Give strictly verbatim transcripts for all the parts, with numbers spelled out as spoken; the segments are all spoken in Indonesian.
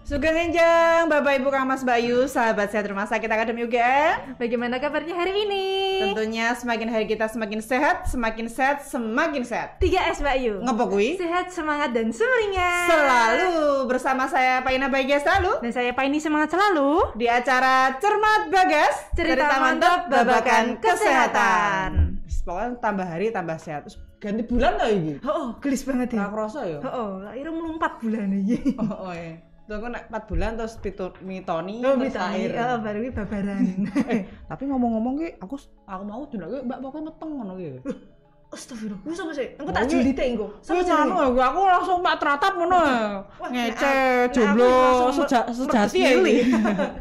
Sugeng Enjang, Bapak Ibu Kang Mas Bayu, sahabat sehat Rumah Sakit Akademi U G M. Bagaimana kabarnya hari ini? Tentunya semakin hari kita semakin sehat, semakin sehat, semakin sehat. tiga S Bayu. Ngopo kuwi? Sehat, semangat dan sumringah. Selalu bersama saya Paina Bahagia selalu. Dan saya Paini semangat selalu Di acara Cermat Bagas, cerita, cerita mantap babakan kesehatan. Pokoknya tambah hari tambah sehat. Terus ganti bulan lah ini. Oh, oh gelis banget ya. Nggak kerasa ya? Oh, oh akhirnya mulu empat bulan ini. Oh, oh iya. Tuh aku nek empat bulan terus pitu mitoni oh, terus mitoni. air. Oh, baru ini babaran. eh, tapi ngomong-ngomong ki aku aku mau dulu ki Mbak pokoknya meteng ngono ki. Astagfirullah. Wis apa sih? Engko tak julite engko. Sama ngono aku langsung tak teratap ngono. Ngece jomblo sejati ya iki.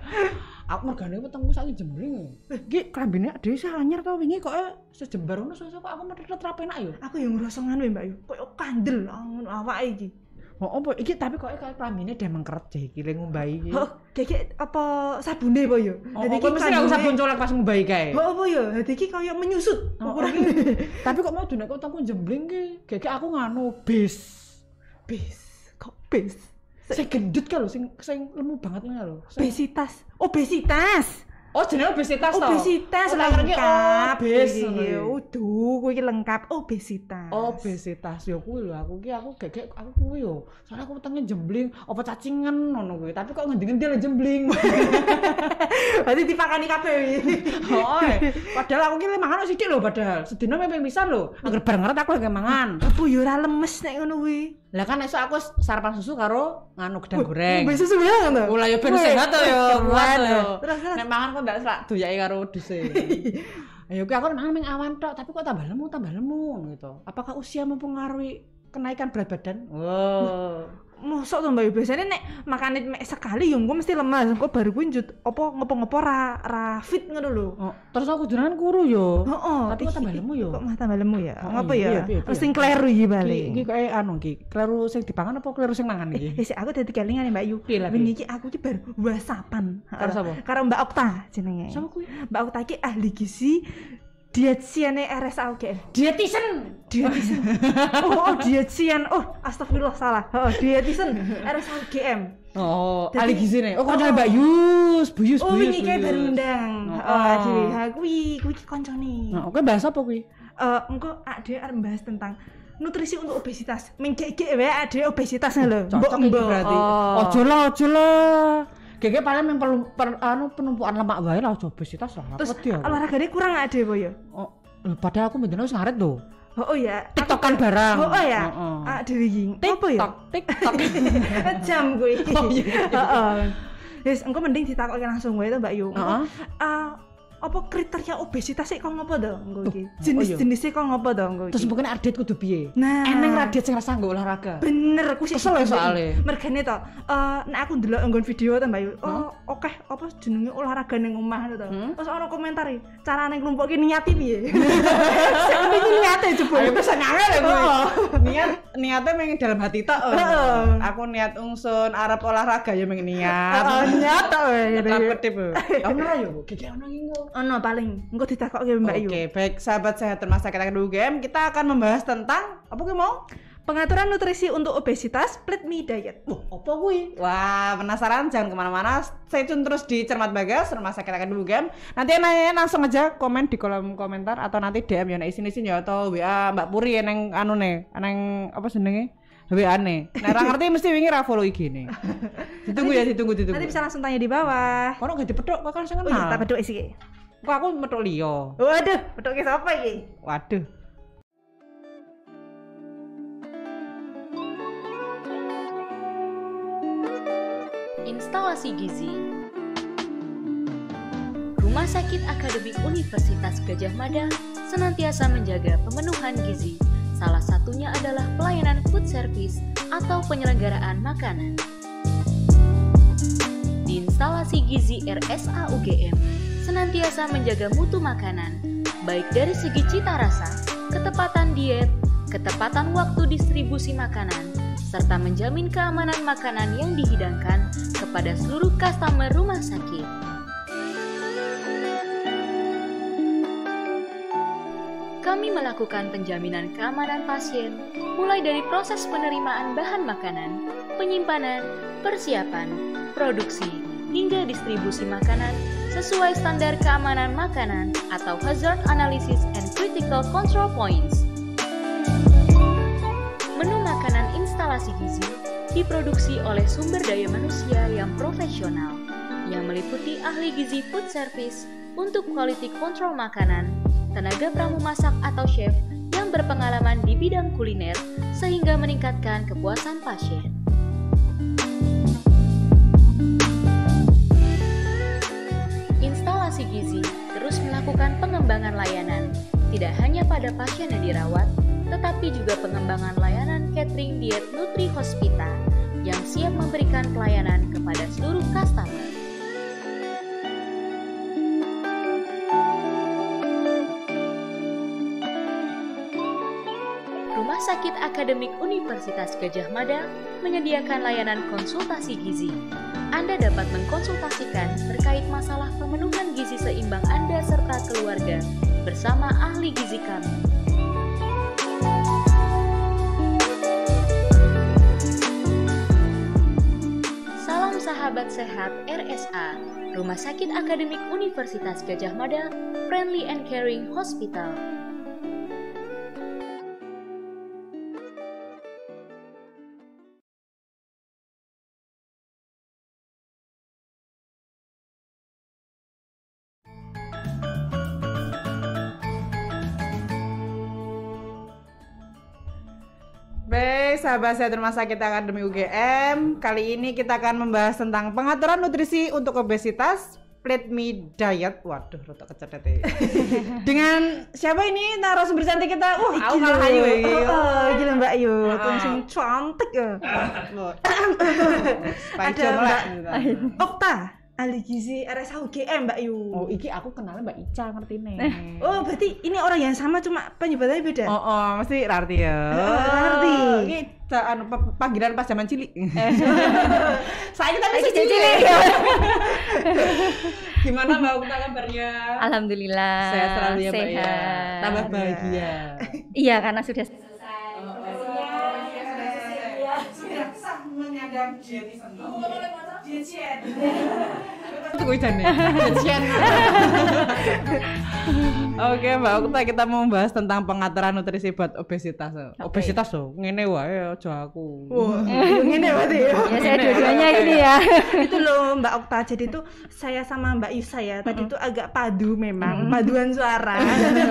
Aku mergane wetengku saiki jembling. Eh, iki klambine dhewe sih anyar to wingi kok sejembar ngono sesuk kok aku metet rapi enak yo. Aku yo ngrasa ngono Mbak Yu. Koyo kandel ngono awake iki. Oh, apa iki tapi kok kayak klambine demeng keret jeh iki le ngumbahi iki. Oh, gek apa sabune apa yo? Dadi iki mesti aku sabun colek pas ngumbahi kae. Oh, apa yo? Dadi iki koyo menyusut. Tapi kok mau dene kok wetengku jembling ki. Gek aku nganu bis. Bis. Kok bis? Sing gendut ka lho, sing sing lemu banget ngono lho. Obesitas. Obesitas. Oh, jenenge obesitas to. Obesitas lengkap. Bis. Uduh, kuwi lengkap obesitas. Obesitas yo kuwi lho, aku ki aku gegek aku kuwi yo. Soale aku wetenge jembling, apa cacingan ngono kuwi. Tapi kok ngendi-ngendi le jembling. Berarti dipakani kabeh iki. Oh, padahal aku ki le mangan sithik lho padahal. Sedina ping pisan lho. Angger bareng-bareng aku lagi mangan. Apa yo ora lemes nek ngono kuwi. Lah kan esuk aku sarapan susu karo nganu gedang goreng. Mbok susu banget to. Lah yo ben sehat to yo, kuat yo. Terus nek mangan kok ndak sak doyake karo wedhuse. Ayo ki aku mangan ming awan tok, tapi kok tambah lemu, tambah lemu gitu. Apakah usia mempengaruhi kenaikan berat badan? Wow. Mosok to Mbak, biasanya nek makane mek sekali yo engko mesti lemas, engko baru kuwi njut apa ngopo-ngopo ra ra fit ngono lho. Oh, terus aku jenengan kuru yo. Heeh, tapi kok tambah lemu yo. Kok mah tambah lemu ya? Oh, Ngopo iya, ya? iya, iya, Sing kleru iki bali. Iki kok anu iki, kleru sing dipangan apa kleru sing mangan iki? Eh, aku dadi kelingan Mbak Yu. Wingi iki aku iki baru whatsappan. Karo sapa? Karo Mbak Okta jenenge. Sapa kuwi? Mbak Okta iki ahli gizi dietitian R S A U G M. Dietitian. Dietitian. Oh, oh dietitian. Oh, astagfirullah salah. Oh, dietitian R S A U G M. Oh, ahli gizi nih. Oh, kancane Mbak Yus, Bu Yus. Oh, wingi kae baru ndang. Oh, dhewe. Ha kuwi, kuwi kancane. Nah, oke bahas apa kuwi? Eh, engko ade arep bahas tentang nutrisi untuk obesitas. Menggek-gek wae ade obesitas lho. Mbok-mbok berarti. Ojo lah, ojo lah. Gege paling yang perlu per, anu penumpukan lemak wae lah obesitas lah. Terus olahragane kurang ade apa ya? Oh, padahal aku mendene wis ngaret lho. Oh, oh ya, TikTokan barang. Oh, oh ya. Ah, dhewe iki. Apa ya? TikTok. Jam kuwi. Oh iya. Heeh. Wis engko mending ditakoki langsung wae to Mbak Yu. Heeh. Ah, apa kriteria obesitas sik kok ngopo to engko iki? Jenis-jenisé kok ngopo to engko iki? Terus mungkin update kudu piye? Nah, eneng radiat sing rasa nggo olahraga. Bener, ku sik kesel soalé. Mergane to, eh nek aku ndelok nggon video to Mbak Yu. Oh, oke apa jenenge olahraga ning omah to. Terus ana komentar e, carane nglumpukke niati piye? Sing iki niate jebul. Ayo bisa ngangel ya kuwi. Niat niate meng dalam hati tok. Aku niat ungsun arep olahraga ya meng niat. Heeh, niat tok wae. Ketip. Ono ra yo, gege ono iki. Ono paling, engko ditakokke Mbak Yu. Oke, baik sahabat sehat Rumah Sakit Akademi U G M, kita akan membahas tentang apa ki mau? Pengaturan nutrisi untuk obesitas, split me diet. Wah, apa kuwi? Wah, penasaran? Jangan kemana-mana. Stay tune terus di Cermat Bagas Rumah Sakit Akademi U G M. Nanti nanya langsung aja komen di kolom komentar atau nanti D M ya nek isin-isin ya atau W A Mbak Puri neng anu ne, neng apa jenenge? W A ne. Nek ora ngerti mesti wingi ra follow I G ne. Ditunggu ya, ditunggu ditunggu. Nanti bisa langsung tanya di bawah. Kono gak dipethuk kok kan sing kenal. Oh iya, tak pedhok sih. Kok aku metuk liya. Waduh, pedhoke sapa iki? Waduh. Instalasi gizi. Rumah Sakit Akademik Universitas Gadjah Mada senantiasa menjaga pemenuhan gizi. Salah satunya adalah pelayanan food service atau penyelenggaraan makanan. Di instalasi gizi R S A U G M senantiasa menjaga mutu makanan, baik dari segi cita rasa, ketepatan diet, ketepatan waktu distribusi makanan, serta menjamin keamanan makanan yang dihidangkan kepada seluruh customer rumah sakit. Kami melakukan penjaminan keamanan pasien, mulai dari proses penerimaan bahan makanan, penyimpanan, persiapan, produksi hingga distribusi makanan sesuai standar keamanan makanan atau Hazard Analysis and Critical Control Points. Menu makanan instalasi gizi diproduksi oleh sumber daya manusia yang profesional, yang meliputi ahli gizi food service untuk quality control makanan, tenaga pramu masak atau chef yang berpengalaman di bidang kuliner sehingga meningkatkan kepuasan pasien. Instalasi gizi terus melakukan pengembangan layanan, tidak hanya pada pasien yang dirawat, tetapi juga pengembangan layanan catering diet Nutri Hospita yang siap memberikan pelayanan kepada seluruh customer. Rumah Sakit Akademik Universitas Gadjah Mada menyediakan layanan konsultasi gizi. Anda dapat mengkonsultasikan terkait masalah pemenuhan gizi seimbang Anda serta keluarga bersama ahli gizi kami. Salam sahabat sehat R S A, Rumah Sakit Akademik Universitas Gadjah Mada, Friendly and Caring Hospital. Baik, sahabat sehat Rumah Sakit Akademik U G M. Kali ini kita akan membahas tentang pengaturan nutrisi untuk obesitas, Plate Me Diet. Waduh, rotok kecetet ya. Dengan siapa ini narasumber cantik kita? Uh, aku kalah ayu ya. Oh, gila Mbak Ayu, langsung cantik ya. Ada Mbak Okta, ahli gizi R S A U G M Mbak Ayu. Oh, iki aku kenalnya Mbak Ica, ngerti nih. Oh, berarti ini orang yang sama cuma penyebutannya beda. Oh, oh, mesti ngerti ya. Ngerti. Ini anu panggilan pas zaman cilik. Saya kita masih cilik. cilik. Gimana Mbak Okta kabarnya? Alhamdulillah. Sehat selalu ya, Mbak ya. Tambah Sehat. bahagia. Iya, karena sudah selesai. Sudah sah menyandang dietisme. Dietien. Itu gue jane. Dietien. Oke, Mbak Okta, kita mau membahas tentang pengaturan nutrisi buat obesitas. Obesitas loh, ngene wae aja aku. Wah, ngene berarti ya. Ya saya dua-duanya ini ya. Itu loh Mbak Okta, jadi tuh saya sama Mbak Yusa ya tadi tuh agak padu memang, paduan suara.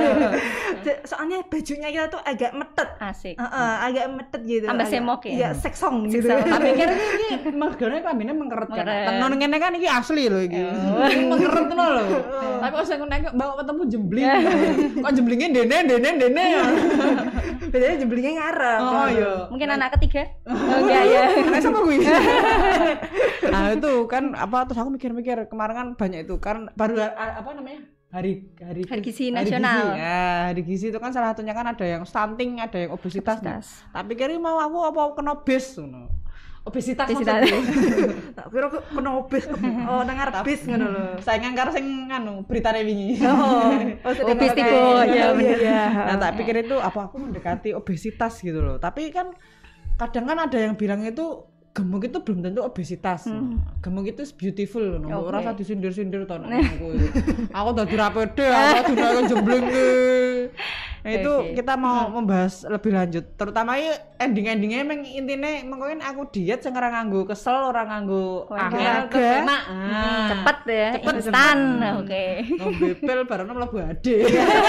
Soalnya bajunya kita tuh agak metet. Asik. Heeh, agak metet gitu. Tambah agak- semok ya? Iya, seksong gitu. Tak pikir iki mergane klambine mengkeret kan. Mengkeret. Tenon ngene kan iki asli lho iki. Mengkeret tenan lho. Tapi kok sing nek bawa ketemu jembling. Kok jemblingnya dene dene dene ya. Bedanya jemblingnya ngarep. Oh iya. Mungkin anak ketiga? Oh enggak ya. Nah, sama gue. Nah, itu kan apa terus aku mikir-mikir kemarin kan banyak itu kan baru a- apa namanya? Hari hari Hari gizi nasional. Gizi. Ya, hari gizi itu kan salah satunya kan ada yang stunting, ada yang obesitas. Nah. Obesitas. Tapi kira mau aku apa kena obes ngono. Obesitas Obesitas. maksudku. Tak kira aku kena obes. Oh, nang ngarep bis ngono lho. Saingan karo sing anu beritane wingi. Oh, Obes tipe. Ya bener. Nah, tak pikir itu apa aku mendekati obesitas gitu loh. Tapi kan kadang kan ada yang bilang itu gemuk itu belum tentu obesitas. Hmm. Gemuk itu beautiful loh. Oke. Ora usah disindir-sindir to nek aku. Aku dadi ra pede, aku dadi jembleng. Nah, itu Oke. kita mau membahas lebih lanjut. Terutama i ending-endingnya emang intine mengkoin aku diet sing ora nganggo kesel, ora nganggo Wah, angel, olahraga. terus enak. Hmm, Ah. cepet ya, Cepet, instan. cepet. Oke. Ngombe pil bareng mlebu ade.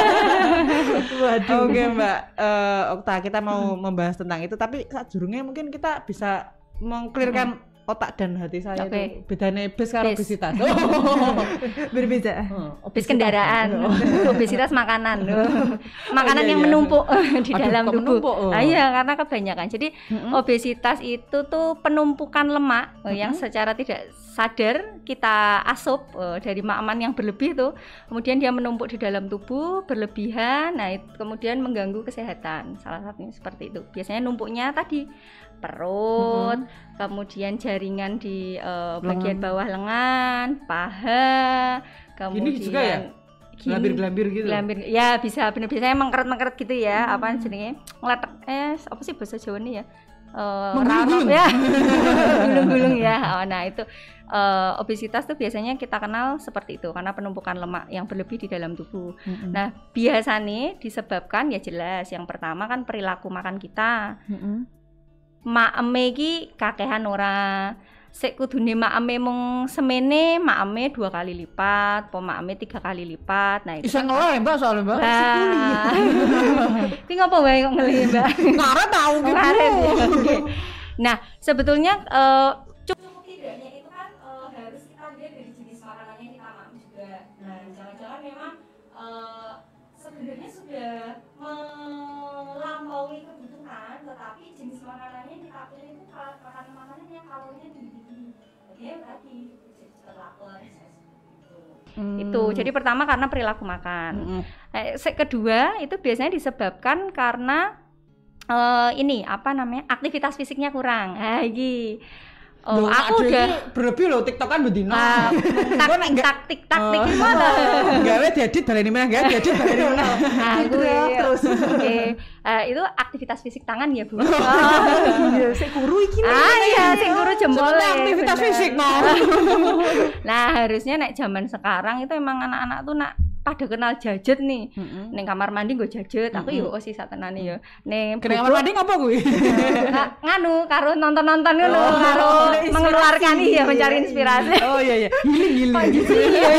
Waduh. Oke Mbak eh, Okta, kita mau membahas tentang itu, tapi sajurunge mungkin kita bisa mengklirkan otak dan hati saya Oke. itu bedanya bis karo Bis. obesitas. Berbeda. Oh, Bis kendaraan, obesitas makanan, makanan iya, yang iya. menumpuk di Aduh, dalam kok tubuh. menumpuk, oh. Ah, iya, karena kebanyakan. Jadi Mm-mm. obesitas itu tuh penumpukan lemak eh, yang secara tidak sadar kita asup eh, dari makanan yang berlebih tuh, kemudian dia menumpuk di dalam tubuh berlebihan. Nah, itu kemudian mengganggu kesehatan. Salah satunya seperti itu. Biasanya numpuknya tadi perut, kemudian jaringan di eh, bagian Lengan. bawah lengan, paha, kemudian Gini juga ya? gini. Gelambir-gelambir gitu. Gelambir, ya bisa bener biasanya mengkeret-mengkeret gitu ya, Hmm. apa jenenge ngeletek eh apa sih bahasa Jawa nih ya, uh, Menggulung-gulung. ya gulung-gulung ya. Oh, nah itu uh, obesitas tuh biasanya kita kenal seperti itu karena penumpukan lemak yang berlebih di dalam tubuh. Mm-mm. Nah biasanya disebabkan ya jelas yang pertama kan perilaku makan kita. Mm-mm. Maeme iki kakehan ora. Sik kudune maeme mung semene, maeme dua kali lipat, po maeme tiga kali lipat. Nah itu Bisa ngeleh Mbak soalnya Mbak. Nah, ini ngapa wae kok ngelih Mbak? Ngaret tahu gitu. Ngaret ya. Oke. Nah, sebetulnya uh, cukup tidaknya itu kan uh, harus kita lihat dari jenis makanannya kita makan juga. Nah, jangan-jangan memang uh, sebenarnya sudah melampaui kebutuhan, tetapi jenis makanannya kita pilih itu makanan-makanan yang kalorinya tinggi. Jadi tadi cepat lapar. Hmm. Itu jadi pertama karena perilaku makan. Mm-mm. Eh, kedua itu biasanya disebabkan karena uh, ini apa namanya aktivitas fisiknya kurang. Nah, iki. Oh, Loh, aku ada udah ini berlebih loh TikTokan bedino. ah, Gua nek nggak- taktik taktik Oh. gimana? Gawe diedit baleni meneh, gawe diedit baleni meneh. Nah, gue Terus. oke. Eh, itu aktivitas fisik tangan ya, Bu. Oh. Iya, sik guru iki nih. Ah iya, sing guru jempol. Soalnya aktivitas fisik no. Nah, harusnya nek zaman sekarang itu emang anak-anak tuh nak pada kenal jajet nih. Heeh. Neng kamar mandi gue jajet, aku Mm-mm. yo sih satenane ya. Neng Kena kamar mandi ngapa kuwi? Nga- nganu karo nonton-nonton ngono Oh, karo inspirasi. mengeluarkan iya mencari inspirasi. Oh iya iya. Healing Kok healing. gitu ya,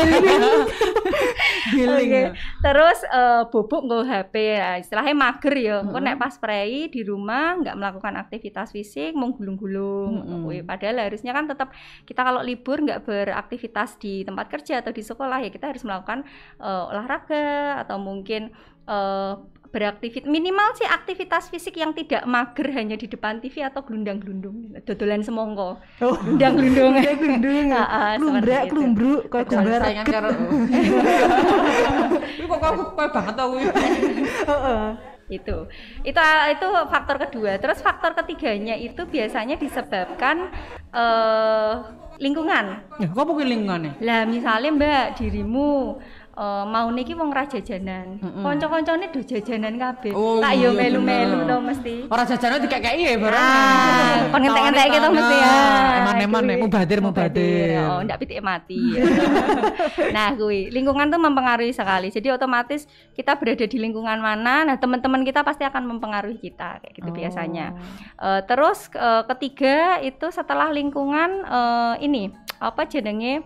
Healing. Oke. Terus eh, bubuk nggo H P. Nah, istilahnya mager ya. Engko Mm-mm. nek pas prei di rumah nggak melakukan aktivitas fisik, mau gulung-gulung. Mm-mm. Kuwi. Padahal harusnya kan tetap kita kalau libur nggak beraktivitas di tempat kerja atau di sekolah ya kita harus melakukan eh, olahraga atau mungkin eh, beraktivitas minimal sih aktivitas fisik yang tidak mager hanya di depan T V atau gelundang-gelundung dodolan semongko. Oh, Gelundang-gelundung. gelundung. Heeh, seperti Klumbrak, itu. klumbruk, kayak Betul, gumbar. Saingan karo. Kuwi kok kok kowe banget tau kuwi. Heeh. itu itu itu faktor kedua. Terus faktor ketiganya itu biasanya disebabkan eh, lingkungan. Ya, kok kuwi lingkungane? Lah misalnya Mbak dirimu eh, mau niki wong ra jajanan, Mm-mm. kanca-kancane do jajanan kabeh. Oh, Tak yo iya, melu-melu bener. to mesti. Ora jajane dikekeki ya barang. Ah, kon ngentek-ngentek gitu mesti ya. Eman-eman nek Kuwi. mubadir mubadir. Oh, ndak pitik mati. Nah, kuwi lingkungan tuh mempengaruhi sekali. Jadi otomatis kita berada di lingkungan mana, nah teman-teman kita pasti akan mempengaruhi kita kayak gitu Oh. biasanya. Eh, terus eh, ketiga itu setelah lingkungan eh, ini apa jenenge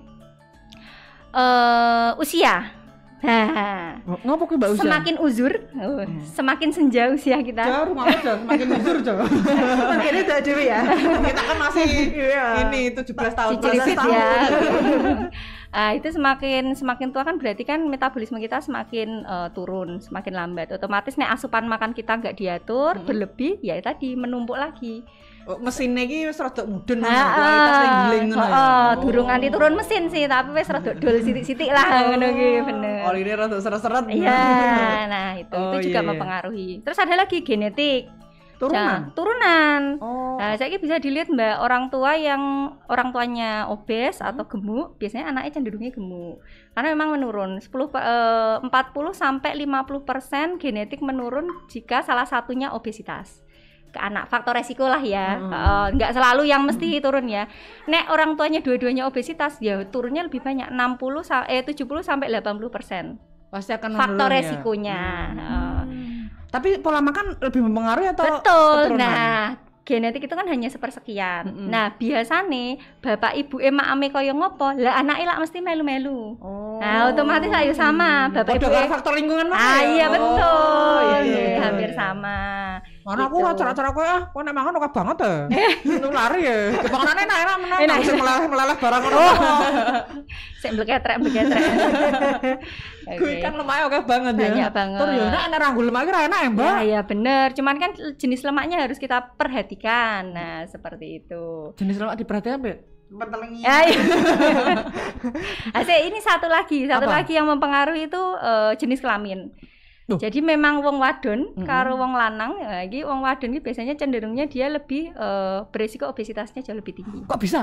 eh usia. Nah, Oh, ngopo kuwi Mbak Usa? semakin uzur, oh, semakin senja usia kita. jauh rumah aja semakin uzur coba. Makanya udah dewe ya. Kita kan masih Iya. ini tujuh belas tahun. Cicil-cicil tahun. ya. Ah, itu semakin semakin tua kan berarti kan metabolisme kita semakin eh, turun, semakin lambat. Otomatis nek asupan makan kita nggak diatur, Mm-mm. berlebih, ya tadi menumpuk lagi. Oh, mesinnya iki wis rada mudun ngono, Ah, kualitas sing giling ngono ya. heeh, durung nganti turun mesin sih, tapi wis rada dol sithik-sithik lah ngono ki, bener. Oline rada seret-seret. Iya, nah itu Oh, itu juga iya, iya. mempengaruhi. Terus ada lagi genetik. Turunan. Nah, turunan. Oh. Nah, saya bisa dilihat Mbak, orang tua yang orang tuanya obes Hmm. atau gemuk, biasanya anaknya cenderungnya gemuk. Karena memang menurun sepuluh pe- eh, empat puluh sampai lima puluh persen genetik menurun jika salah satunya obesitas. Ke anak faktor resiko lah ya. Hmm. Eh, nggak selalu yang mesti turun ya. Nek orang tuanya dua-duanya obesitas, ya turunnya lebih banyak enam puluh sa- eh tujuh puluh sampai delapan puluh persen. Pasti akan Faktor menurun ya. resikonya. Hmm. Eh, Tapi pola makan lebih mempengaruhi atau Betul. keturunan? Nah, genetik itu kan hanya sepersekian. Mm-mm. Nah, biasanya bapak ibu emak ame kaya ngopo, lah anake lak mesti melu-melu. Oh. Nah, otomatis ayo sama, bapak Padha ibu. karo faktor lingkungan mana Ah, ya? iya betul. Oh, iya, Iya, iya. hampir sama. Mana aku Gitu. ora cara-cara kowe ah, kowe nek mangan oke banget ya. Nulari ya. Kepanganan enak-enak menang. Enak. Sing meleleh-meleleh barang ngono. Sik bleketrek bleketrek. Kuwi kan lemaknya oke banget ya. Banyak banget. Tur ya nek ranggul lemak ora enak ya, Mbak. Ya, ya bener. Cuman kan jenis lemaknya harus kita perhatikan. Nah, seperti itu. Jenis lemak diperhatikan, Mbak. Pentelengi. Ya, iya. Asik, ini satu lagi, satu Apa? lagi yang mempengaruhi itu eh, jenis kelamin. Loh. Jadi memang wong wadon Mm-mm. karo wong lanang, nah, iki wong wadon iki biasanya cenderungnya dia lebih eh, beresiko obesitasnya jauh lebih tinggi. Kok bisa?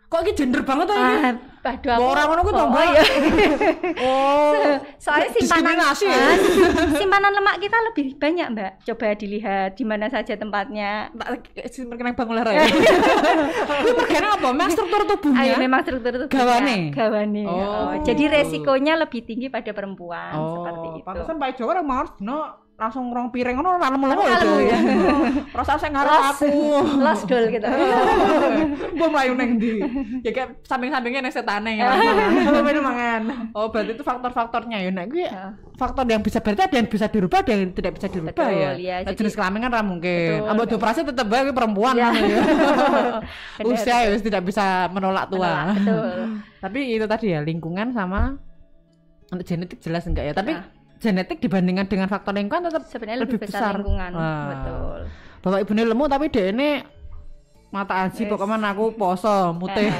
Kok iki gender banget to iki? Ah, aduh aku. Ora ngono ku to, Oh, Mbak. iya. Oh. Soalnya simpanan diskriminasi ya? Ah, simpanan lemak kita lebih banyak, Mbak. Coba dilihat di mana saja tempatnya. Tak perkenang bang olahraga. Kuwi perkara apa? Memang struktur tubuhnya. Ayo memang struktur tubuhnya. Gawane? Gawane. Oh. Oh, jadi resikonya lebih tinggi pada perempuan seperti itu. Pantesan Pak Jawa ora mau no langsung rong piring ngono ora lemu-lemu Lemu. ya. Rasa sing ngarep Los, aku. los dol gitu. Mbok mlayu nang ndi? Ya kayak samping-sampingnya nek setane ya. Menu mangan. Oh, berarti itu faktor-faktornya ya. Nek kuwi Ya. faktor yang bisa berarti ada yang bisa dirubah, ada yang tidak bisa dirubah Betul, ya. ya, Nah, jadi- jenis kelamin kan ora mungkin. Betul. Ambek dioperasi tetep bae perempuan Ya. kan ya. Benar. Usia ya wis tidak bisa menolak tua. Menolak, betul. Tapi itu tadi ya lingkungan sama untuk genetik jelas enggak ya. Tapi Nah. genetik dibandingkan dengan faktor lingkungan tetap Sebenarnya lebih, lebih besar, besar. lingkungan. Wah. Betul. bapak ibune lemu tapi dia ini mata aji Yes. pokoknya aku poso mutih.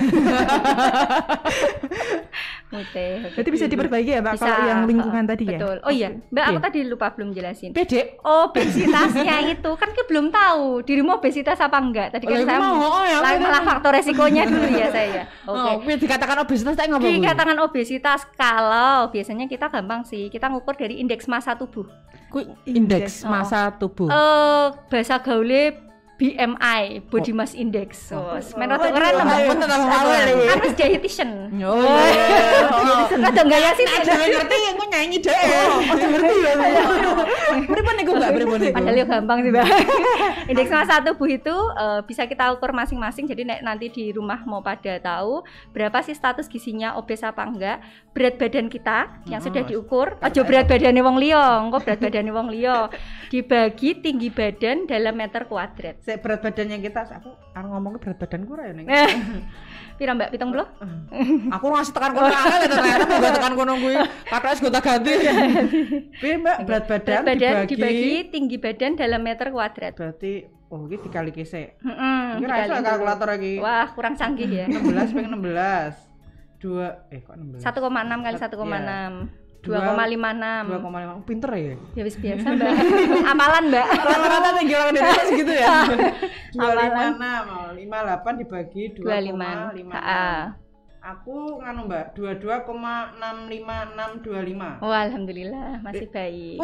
Mute. Berarti bisa diperbaiki ya, Mbak, Bisa, kalau yang lingkungan uh, tadi ya? Betul. Oh iya, Mbak, aku Oke. tadi lupa belum jelasin. Pede. Obesitasnya itu kan kita belum tahu dirimu obesitas apa enggak. Tadi kan Lah, iku saya mau, oh, ya, lah- aku malah tadi. faktor resikonya dulu ya saya. Oke. Oh, kuwi dikatakan obesitas tak ngapa? Dikatakan obesitas kalau biasanya kita gampang sih, kita ngukur dari indeks massa tubuh. Kuwi Indeks, indeks oh. massa tubuh. Eh bahasa gaule B M I, body mass index. Oh, men rada keren Tambah lho. pun tambah awal. Kan wis dietitian. Oh, iya. Rada enggak ya sih. Nek ngerti aku nyanyi deh. Oh, ngerti ya. Pripun niku Mbak, pripun niku? Padahal ya gampang sih, Mbak. Indeks massa tubuh itu eh, bisa kita ukur masing-masing. Jadi nek nanti di rumah mau pada tahu berapa sih status gizinya obes apa enggak, berat badan kita yang Hmm, sudah diukur. Aja berat badannya wong liya, engko berat badannya wong liya dibagi tinggi badan dalam meter kuadrat. Sik berat badannya kita, aku arep ngomong berat badanku ora ya ning. Pira Mbak, pitung puluh? Aku ngasih tekan kono angel ya ternyata mau tekan kono kuwi. Kakak wis gonta ganti. Piye Mbak berat badan, Berat badan dibagi, dibagi tinggi badan dalam meter kuadrat. berarti oh iki dikali kisik. Heeh. Iki ra iso kalkulator iki. Wah, kurang canggih ya. enam belas ping enam belas. dua eh kok enam belas. satu koma enam kali satu koma enam. dua koma lima enam. dua koma lima. Pinter ya. Ya wis biasa, Mbak. Amalan, Mbak. Rata-rata tinggi orang Indonesia segitu ya. dua Amalan. lima enam, lima puluh delapan dibagi dua dua koma lima. lima Heeh. enam. Aku nganu Mbak, dua puluh dua koma enam lima enam dua lima. Oh, alhamdulillah masih baik.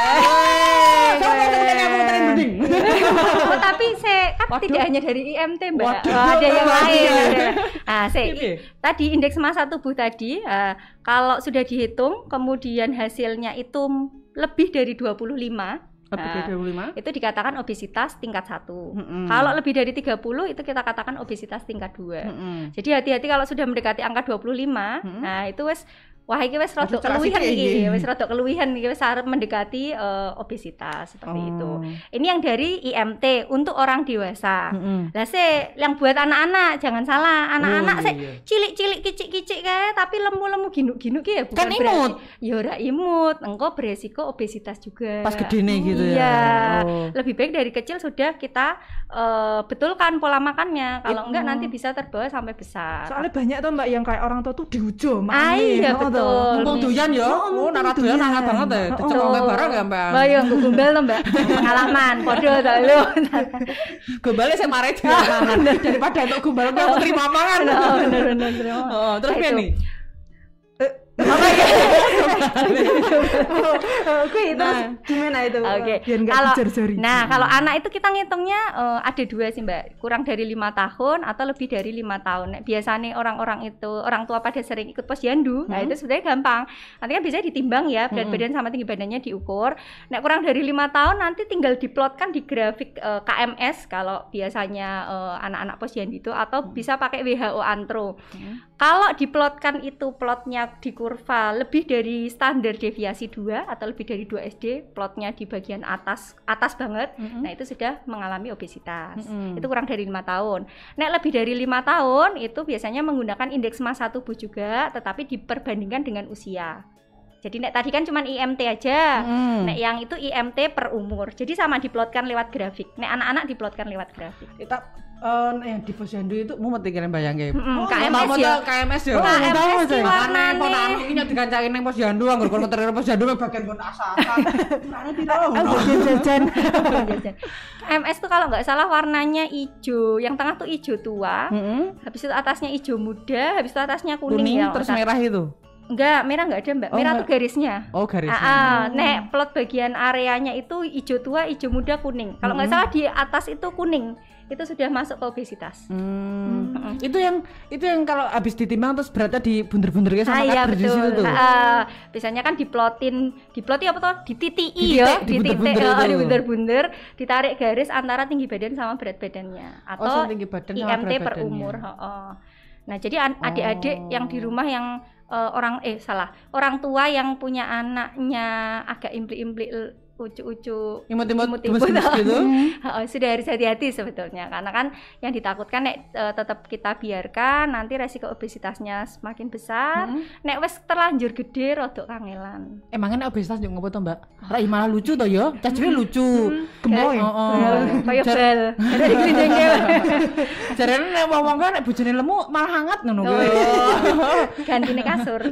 Wah. Kamu ternyata aku terin mending. Oh, tapi saya kan Waduh. tidak hanya dari I M T, Mbak. Waduh. Oh, ada yang Waduh. lain. Nah, saya Piye? tadi indeks massa tubuh tadi eh, kalau sudah dihitung kemudian hasilnya itu lebih dari dua puluh lima, Lebih dari nah, dua puluh lima. itu dikatakan obesitas tingkat satu. Mm-mm. Kalau lebih dari tiga puluh itu kita katakan obesitas tingkat dua. Mm-mm. Jadi hati-hati kalau sudah mendekati angka dua puluh lima, Mm-mm. nah itu wes wah iki wes rada Aduh, cerak keluwihan sithik iki, iki. wes rada keluwihan iki wes arep mendekati eh, obesitas seperti Oh. itu. Ini yang dari I M T untuk orang dewasa. Mm-mm. Lah se yang buat anak-anak jangan salah, anak-anak Oh, se iya. cilik-cilik kicik-kicik kae tapi lemu-lemu ginuk-ginuk ki ya bukan Kan imut. berarti- ya ora imut, engko beresiko obesitas juga. Pas gede nih gitu ya. Iya. Oh. Lebih baik dari kecil sudah kita eh, betulkan pola makannya. Kalau enggak nanti bisa terbawa sampai besar. Soalnya banyak tuh Mbak yang kayak orang tua tuh diujo Ah, iya, betul. Mumpung doyan ya. Oh, nak doyan hangat banget ya. Dicekok barang ya, Mbak. Mbak, yang gombal to, Mbak. Pengalaman, podo to lho. Gombale sing mare dimangan daripada untuk gombal aku terima mangan. Bener bener bener. Oh, terus Nah, piye itu. nih? Apa ya? Oke, terus Nah. gimana itu? Oke. Biar nggak Kalau dijor-jori. nah, kalau anak itu kita ngitungnya eh, ada dua sih, Mbak. Kurang dari lima tahun atau lebih dari lima tahun. Nah, biasanya orang-orang itu orang tua pada sering ikut posyandu. Nah, Hmm. itu sebenarnya gampang. Nanti kan biasanya ditimbang ya, berat Hmm. badan sama tinggi badannya diukur. Nah, kurang dari lima tahun nanti tinggal diplotkan di grafik eh, K M S kalau biasanya eh, anak-anak posyandu itu atau bisa pakai W H O Antro. Hmm. Kalau diplotkan itu plotnya di kurva lebih dari standar deviasi dua atau lebih dari dua S D, plotnya di bagian atas atas banget. Mm-mm. Nah, itu sudah mengalami obesitas. Mm-mm. Itu kurang dari lima tahun. Nah, lebih dari lima tahun itu biasanya menggunakan indeks massa tubuh juga, tetapi diperbandingkan dengan usia. Jadi nek tadi kan cuma I M T aja. Hmm. Nek yang itu I M T per umur. Jadi sama diplotkan lewat grafik. Nek anak-anak diplotkan lewat grafik. Kita eh yang di posyandu itu mumet iki bayangke. Mm-mm, Oh, K M S mau ya. K M S ya. K M S ki Makane warnane. ponakan iki nyok dikancaki ning posyandu anggur kon ngeter posyandu bagian kon asa-asa. Mana piro? jajan. Jajan. K M S tuh kalau nggak salah warnanya hijau. Yang tengah tuh hijau tua. Heeh. Habis itu atasnya hijau muda. Habis itu atasnya kuning, Kuning ya. terus Ustaz. merah itu. Enggak, merah enggak ada, Mbak. Oh, Merah enggak. tuh garisnya. Oh, garisnya. Ah, ah. Nek plot bagian areanya itu hijau tua, hijau muda, kuning. Kalau nggak salah di atas itu kuning. Itu sudah masuk ke obesitas. Hmm. Mm-mm. Itu yang itu yang kalau habis ditimbang terus beratnya di bunder-bundernya Ah, sama iya, kadar di betul. situ tuh. Ah, biasanya kan diplotin, diploti apa tuh? Dititiki Dititik, ya, dibunder-bunder dititik, oh, itu. dibunder-bunder, ditarik garis antara tinggi badan sama berat badannya Oh, atau sama tinggi badan I sama M T berat per badannya. umur. heeh. Nah, jadi an- adik-adik Oh. yang di rumah yang eh, orang eh salah, orang tua yang punya anaknya agak impli-impli l- ucu-ucu Imut-imut imut-imut, gemes-gemes gitu. heeh, sudah harus hati-hati sebetulnya karena kan yang ditakutkan nek eh, tetap kita biarkan nanti resiko obesitasnya semakin besar. Hmm. Nek wis terlanjur gede rodok kangelan. Emangnya obesitas juga ngopo to, Mbak? Rai malah lucu to ya. Cacile lucu. Gemoy. Heeh. Kayak Jar- bel. Ada di glinjengke. Jarene nek wong-wong kan nek bojone lemu malah hangat ngono kuwi. Oh. Gantine kasur.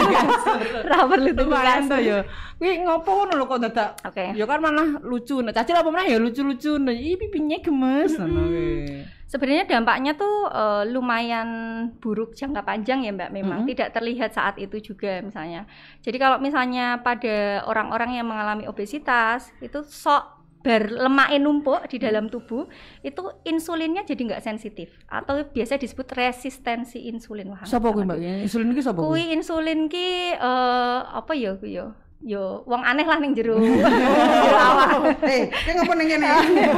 Ra perlu tuku Lumayan to kasur. ya. Kuwi ngopo ngono lho kok dadak. Oke. Ya kan malah lucu. Nek Cacil apa meneh ya lucu-lucu. Nah, ih pipinya gemes ngono kuwi. Sebenarnya dampaknya tuh eh, lumayan buruk jangka panjang ya Mbak, memang Mm-hmm. tidak terlihat saat itu juga misalnya. Jadi kalau misalnya pada orang-orang yang mengalami obesitas itu sok bar lemaknya numpuk di dalam tubuh, itu insulinnya jadi nggak sensitif atau biasa disebut resistensi insulin. Wah, Sapa kuwi, banget. Mbak? Insulin iki sapa kuwi? Kuwi insulin ki eh, apa ya kuwi ya? Yo wong aneh lah ning jero jero awak. Eh, ki ngopo ning kene?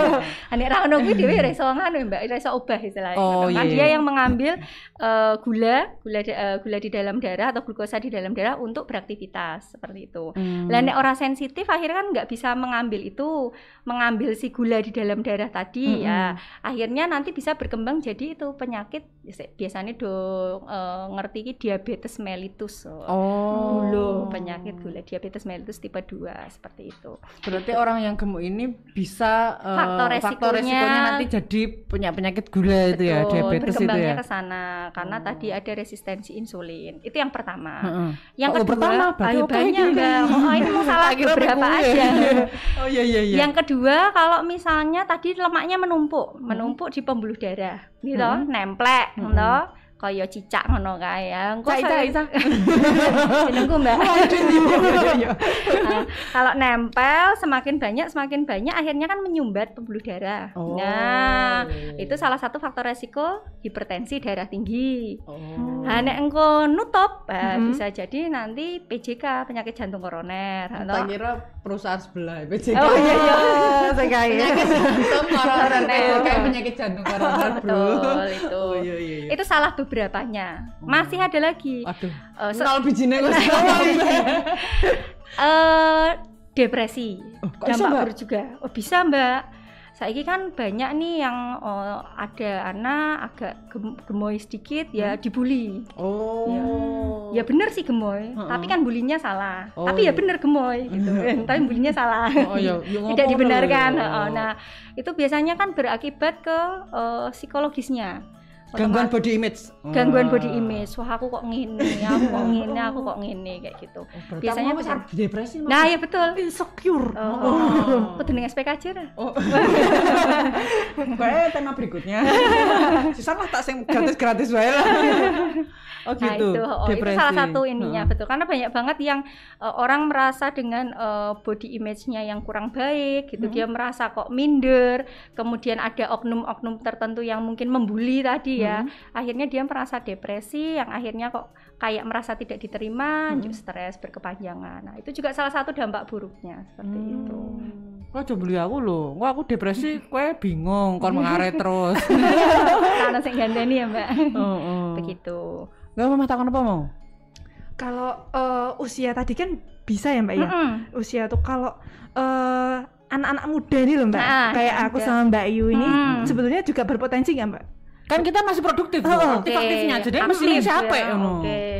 Nek ra ngono kuwi dhewe iso nganu Mbak, iso obah istilahnya. Oh, Kan iya. dia yang mengambil eh, gula, gula di- eh, gula di dalam darah atau glukosa di dalam darah untuk beraktivitas seperti itu. Hmm. Lah nek orang sensitif akhirnya kan nggak bisa mengambil itu, mengambil si gula di dalam darah tadi Mm-mm. ya. Akhirnya nanti bisa berkembang jadi itu penyakit biasanya dong eh, ngerti ki diabetes mellitus. Oh. Gula, penyakit gula diabetes mellitus tipe dua seperti itu. Berarti orang yang gemuk ini bisa eh, Faktor faktor resikonya- resikonya nanti jadi punya penyakit gula itu ya, Betul, diabetes itu berkembangnya ya. ke sana karena Oh. tadi ada resistensi insulin. Itu yang pertama. Heeh. Yang Oh, kedua, pertama, berarti ayo oke banyak ini. Mbak. Oh, ini mau salah Akhirnya beberapa gue. aja. Oh iya iya iya. Yang kedua, kalau misalnya tadi lemaknya menumpuk, menumpuk di pembuluh darah, gitu, Hmm. nemplek, Hmm. gitu. Kaya cicak ngono kae ya. Engko Cak, saya- Cak, Cak. jenengku Mbak. Iya, iya. Nah, kalau nempel semakin banyak semakin banyak akhirnya kan menyumbat pembuluh darah. Oh. Nah, itu salah satu faktor resiko hipertensi darah tinggi. Oh. Nah, nek engko nutup, nah, Mhm. bisa jadi nanti P J K, penyakit jantung koroner. Tak atau- kira perusahaan sebelah P J K. Oh iya iya. Saya kaya. Penyakit jantung koroner. Koroner. Kayak penyakit jantung koroner, Bro. Betul itu. Oh iya iya iya. Itu salah beberapanya. Masih ada lagi. Aduh. Eh, se- Nol bijine kok. eh, depresi. Oh, kok iso, Dampak Mbak? buruk juga. Oh, bisa, Mbak. Saiki kan banyak nih yang oh, ada anak agak gem- gemoy sedikit ya dibully. Oh. Ya bener sih gemoy, Heeh. tapi kan bulinya salah. Oh, tapi ya iya. bener gemoy gitu. Tapi bulinya salah. Oh iya, ya Tidak ngopo dibenarkan. lho. Heeh. Nah, itu biasanya kan berakibat ke eh, psikologisnya. Gangguan Otomatis- body image. gangguan Ah. body image. Wah, aku kok ngene, aku kok ngene, aku kok ngene kayak gitu. Oh, berarti Biasanya kamu wis bisa. arep depresi Mas. Nah, ya betul. Insecure. Oh, Oh. kudu ning S P K aja. Ra. Oh. Bae tema berikutnya. Sisa lah tak sing gratis-gratis wae lah. Oh Nah, gitu. itu, oh, itu Depresi. salah satu ininya, Heeh. betul. Karena banyak banget yang eh, orang merasa dengan eh, body image-nya yang kurang baik gitu, Hmm. dia merasa kok minder, kemudian ada oknum-oknum tertentu yang mungkin membuli tadi ya. Hmm. Akhirnya dia merasa depresi yang akhirnya kok kayak merasa tidak diterima, Hmm. lanjut stres berkepanjangan. Nah, itu juga salah satu dampak buruknya seperti itu. Kok coba beli aku lho. Kok aku depresi, kowe bingung kon mengaret terus. Karena sing gandeni ya, Mbak. Heeh. Begitu. Enggak mau takon apa mau? Kalau eh, usia tadi kan bisa ya Mbak ya. Mm-mm. Usia tuh kalau eh, anak-anak muda nih loh Mbak. Nah, Kayak anak aku muda. sama Mbak Yu ini Hmm. sebetulnya juga berpotensi nggak Mbak? Kan kita masih produktif Oh, loh, oke. aktif-aktifnya. Jadi Aktif mesti capek ya, ngono. Oke.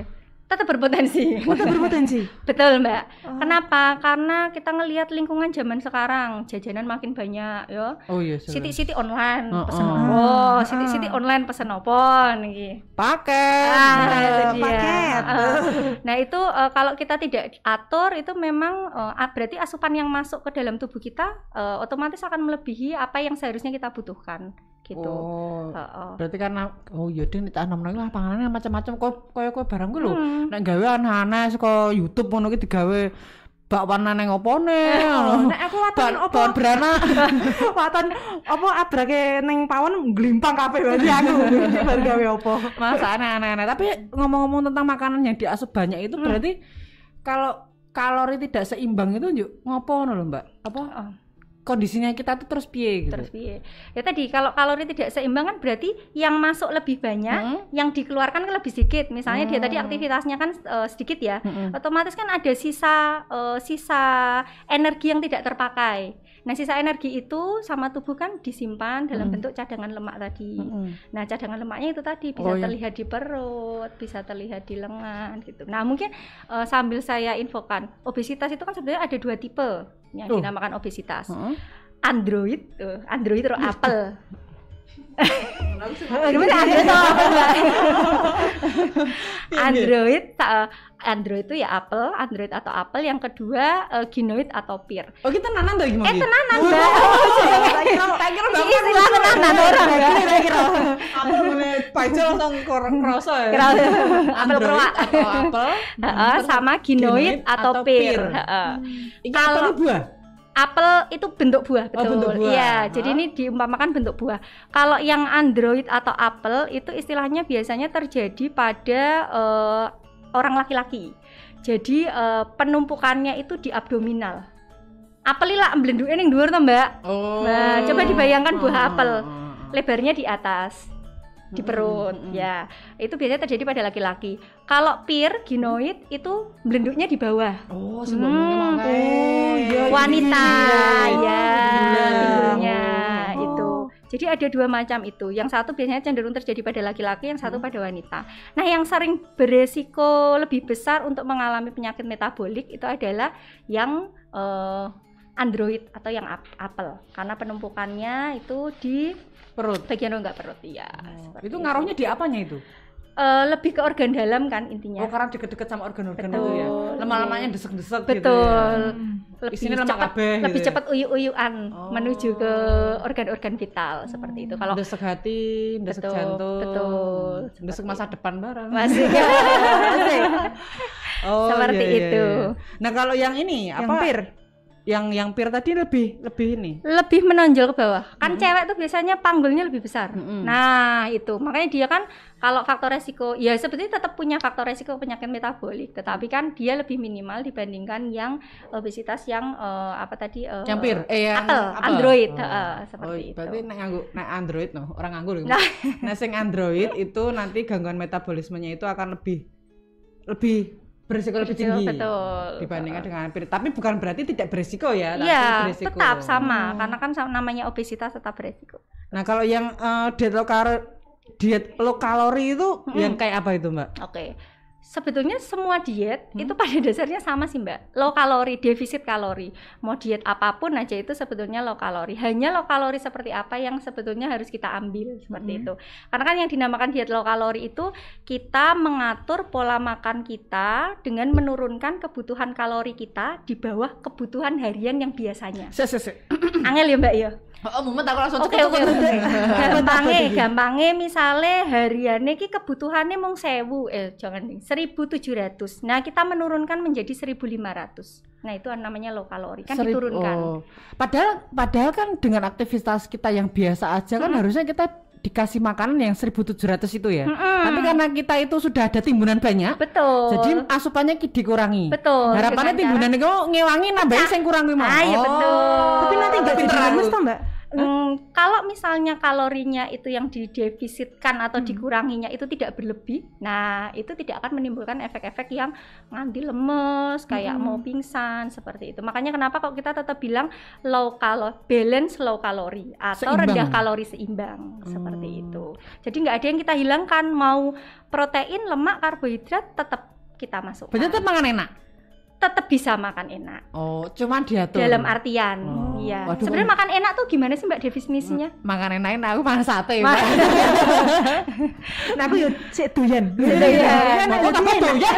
tetap berpotensi. Udah berpotensi. Betul Mbak. Oh. Kenapa? Karena kita ngelihat lingkungan zaman sekarang, jajanan makin banyak, ya. Oh iya. Sih. Siti-siti online Oh, pesen oh. opo, Ah. siti-siti online pesen opo niki. Paket. Ah, itu dia. paket. Ah. Nah, itu uh, kalau kita tidak atur itu memang uh, berarti asupan yang masuk ke dalam tubuh kita uh, otomatis akan melebihi apa yang seharusnya kita butuhkan gitu. Oh. Heeh. Berarti karena oh iya ding ditanam nang lah panganane macam-macam kok kaya kowe barang ku lho. Hmm. Nek gawe aneh-aneh saka YouTube ngono ki digawe bakwan nang opone. Nek aku waton Ba- apa? bakwan beranak. Waton apa abrake ning pawon glimpang kabeh berarti aku. Iki baru gawe apa? Masa aneh-aneh. Tapi ngomong-ngomong tentang makanan yang diasup banyak itu berarti kalau kalori tidak seimbang itu yuk ngopo ngono lho Mbak? Apa Oh. kondisinya kita tuh terus piye gitu? Terus piye? Ya tadi kalau kalori tidak seimbang kan berarti yang masuk lebih banyak, Hmm. yang dikeluarkan kan lebih sedikit. Misalnya dia tadi aktivitasnya kan uh, sedikit ya. Mm-mm. Otomatis kan ada sisa uh, sisa energi yang tidak terpakai. Nah, sisa energi itu sama tubuh kan disimpan dalam Mm. bentuk cadangan lemak tadi. Mm-mm. Nah, cadangan lemaknya itu tadi bisa Oh, iya. terlihat di perut, bisa terlihat di lengan gitu. Nah, mungkin uh, sambil saya infokan, obesitas itu kan sebenarnya ada dua tipe yang Oh. dinamakan obesitas. Heeh. Android, uh, Android atau Apple. Gimana Android atau Apple Mbak? Android, uh, Android itu ya Apple, Android atau Apple. Yang kedua uh, Ginoid atau Peer. Oh kita nanan tuh gimana? Eh tenanan Mbak. Tak kira tak kira Ini istilah tenanan orang Mbak. tak kira. Apa boleh baca langsung kroso ya? Kira Apple Android Peruak. atau Apple Heeh, sama Ginoid atau atau Peer. Peer. Heeh. Ini Kalau- apel buah. Apel itu bentuk buah, Oh, betul. bentuk buah. Iya, Hah? jadi ini diumpamakan bentuk buah. Kalau yang Android atau Apel itu istilahnya biasanya terjadi pada eh, orang laki-laki. Jadi eh, penumpukannya itu di abdominal. Apel lah mblenduknya ning dhuwur to, Mbak. Oh. Nah, coba dibayangkan buah Oh, apel. oh, oh. Lebarnya di atas, di perut. Mm-mm, mm-mm. Ya, itu biasanya terjadi pada laki-laki. Kalau Peer, Ginoid itu mblenduknya di bawah. Oh, Hmm. sebelumnya Oh, iya, Wanita iya. ya Iya. pinggulnya Oh. itu. Jadi ada dua macam itu. Yang satu biasanya cenderung terjadi pada laki-laki, yang satu pada wanita. Nah, yang sering beresiko lebih besar untuk mengalami penyakit metabolik itu adalah yang eh, Android atau yang ap- apel, karena penumpukannya itu di perut. bagian rongga perut ya. Oh, itu ngaruhnya di apanya itu? Eh, lebih ke organ dalam kan intinya. Oh, karena deket-deket sama organ-organ Betul. itu ya. Lemah-lemahnya desek-desek gitu Betul. ya. Lebih Isinya lemak cepat, kabeh gitu lebih ya? cepat uyuk-uyukan Oh. menuju ke organ-organ vital seperti itu. Kalau desek hati, desek Betul, jantung, betul. desek Seperti masa depan bareng. masih Oh, seperti iya, iya, itu. iya. Nah, kalau yang ini Yang apa? pir. Yang yang pir tadi lebih lebih ini. lebih menonjol ke bawah. Kan cewek tuh biasanya panggulnya lebih besar. Mm-mm. Nah, itu. Makanya dia kan kalau faktor resiko ya sebetulnya tetap punya faktor resiko penyakit metabolik, tetapi kan dia lebih minimal dibandingkan yang obesitas yang eh, apa tadi eh, Yang pir, eh yang apel, apel. Android, Oh. heeh, Oh, seperti itu. berarti nek nganggo nek Android no, orang nganggo lho. Nah. Nah, sing Android itu nanti gangguan metabolismenya itu akan lebih lebih berisiko lebih Betul, tinggi betul. dibandingkan dengan pir. Tapi bukan berarti tidak berisiko ya, tapi Iya, berisiko. tetap sama, karena kan sama- namanya obesitas tetap beresiko. Nah, kalau yang eh, diet low kalori diet low kalori itu yang kayak apa itu, Mbak? Oke. Sebetulnya semua diet itu pada dasarnya sama sih Mbak. Low kalori, defisit kalori. Mau diet apapun aja itu sebetulnya low kalori. Hanya low kalori seperti apa yang sebetulnya harus kita ambil seperti itu. Karena kan yang dinamakan diet low kalori itu kita mengatur pola makan kita dengan menurunkan kebutuhan kalori kita di bawah kebutuhan harian yang biasanya. Se se se. Angel ya Mbak ya? Oh, mumet aku langsung Oke oke oke. Gampangnya, gampangnya misalnya hariannya ki kebutuhannya mung sewu, eh jangan nih, seribu tujuh ratus. Nah, kita menurunkan menjadi seribu lima ratus. Nah, itu namanya low kalori, kan Serib- diturunkan. oh. Padahal padahal kan dengan aktivitas kita yang biasa aja kan harusnya kita dikasih makanan yang seribu tujuh ratus itu ya. Mm-mm. Tapi karena kita itu sudah ada timbunan banyak, Betul. jadi asupannya ki- dikurangi. Betul. Harapannya Dengan timbunan itu ngewangi nambahin sing kurang kuwi mau. Ah, iya, betul. Tapi nanti enggak jadi pinteran lemes lu. toh, Mbak? Hmm, kalau misalnya kalorinya itu yang didefisitkan atau dikuranginya itu tidak berlebih, nah itu tidak akan menimbulkan efek-efek yang nganti lemes, kayak mau pingsan seperti itu. Makanya kenapa kok kita tetap bilang low kalori, balance low kalori atau Seimbang. rendah kalori seimbang seperti itu. Jadi nggak ada yang kita hilangkan, mau protein, lemak, karbohidrat tetap kita masukkan. Berarti tetap makan enak. Tetap bisa makan enak. Oh, cuman diatur. Dalam artian, Oh. iya. Waduh, Sebenarnya kok- makan enak tuh gimana sih Mbak definisinya? Makan enak enak aku makan sate. Ma- Mbak. Nah aku yo sik doyan. Doyan. Mau kok tambah doyan.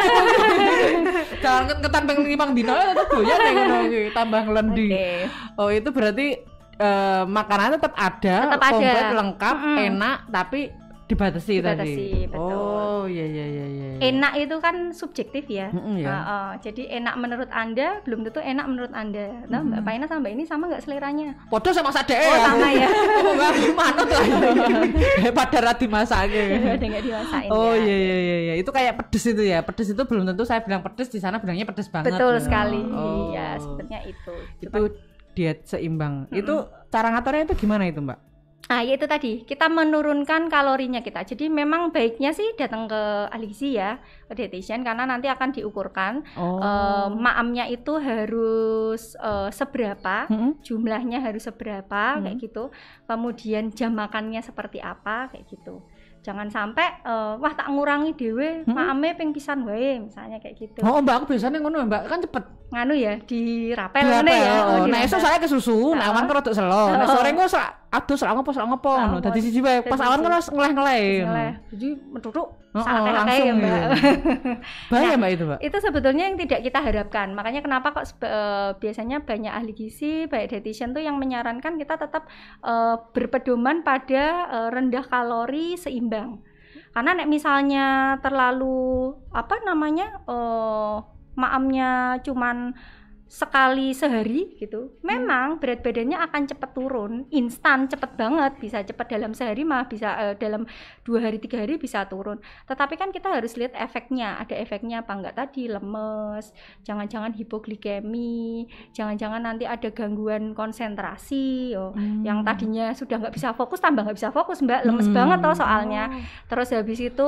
Jangan ketambang limang dino tetep doyan nek ngono iki, tambah nglendi. Oke. Oh, itu berarti eh, makanan tetap ada, Tetap ada. komplit, lengkap, Mm-mm. enak, tapi dibatasi, Dibatasi, tadi. betul. Oh, iya iya iya iya. Enak itu kan subjektif ya. Mm-mm, ya. Uh, uh, jadi enak menurut Anda belum tentu enak menurut Anda. Nah, Mbak Paina sama Mbak ini sama nggak seleranya? Podo sama sadek. Oh, sama ya. Oh, enggak manut lah. Pada ra dimasake. Ada nggak diwasain Oh ya. iya iya iya iya. Itu kayak pedes itu ya. Pedes itu belum tentu saya bilang pedes, di sana bilangnya pedes banget. Betul ya. sekali. Oh. Iya, sebenarnya itu. Itu diet seimbang. Itu cara ngaturnya itu gimana itu, Mbak? Ah, ya itu tadi, kita menurunkan kalorinya kita. Jadi memang baiknya sih datang ke ahli gizi ya, ke dietitian, karena nanti akan diukurkan Oh. eh, maamnya itu harus eh, seberapa, Mm-mm. jumlahnya harus seberapa Hmm. kayak gitu. Kemudian jam makannya seperti apa kayak gitu. Jangan sampai eh, wah tak ngurangi dhewe, Hmm. maame ping pisan wae misalnya kayak gitu. Oh, Mbak, aku biasanya ngono, Mbak, kan cepet. Nganu ya, dirapel Dirapel, ngene ya. oh. Nah, dirapel. esok saya ke susu, nah awan kan rodok selo. Nah, Oh. sore engko sak aduh sak ngopo sak ngopo ngono. Ngopo. Dadi siji wae. Pas Dadi awan kan siji. wis ngeleh-ngeleh. Misalnya, jadi menduduk Oh, saat oh, langsung ya Mbak. ya. Bahaya, Nah, Mbak, itu, Mbak. Itu sebetulnya yang tidak kita harapkan. Makanya kenapa kok sebe- eh, biasanya banyak ahli gizi, baik dietitian tuh yang menyarankan kita tetap eh, berpedoman pada eh, rendah kalori seimbang. Karena nek misalnya terlalu apa namanya eh, maamnya cuman sekali sehari gitu, memang berat badannya akan cepat turun, instan cepet banget, bisa cepat dalam sehari mah bisa eh, dalam dua hari tiga hari bisa turun. Tetapi kan kita harus lihat efeknya, ada efeknya apa enggak tadi, lemes, jangan-jangan hipoglikemi, jangan-jangan nanti ada gangguan konsentrasi, oh, yang tadinya sudah nggak bisa fokus tambah nggak bisa fokus Mbak, lemes Hmm. banget toh soalnya. Terus habis itu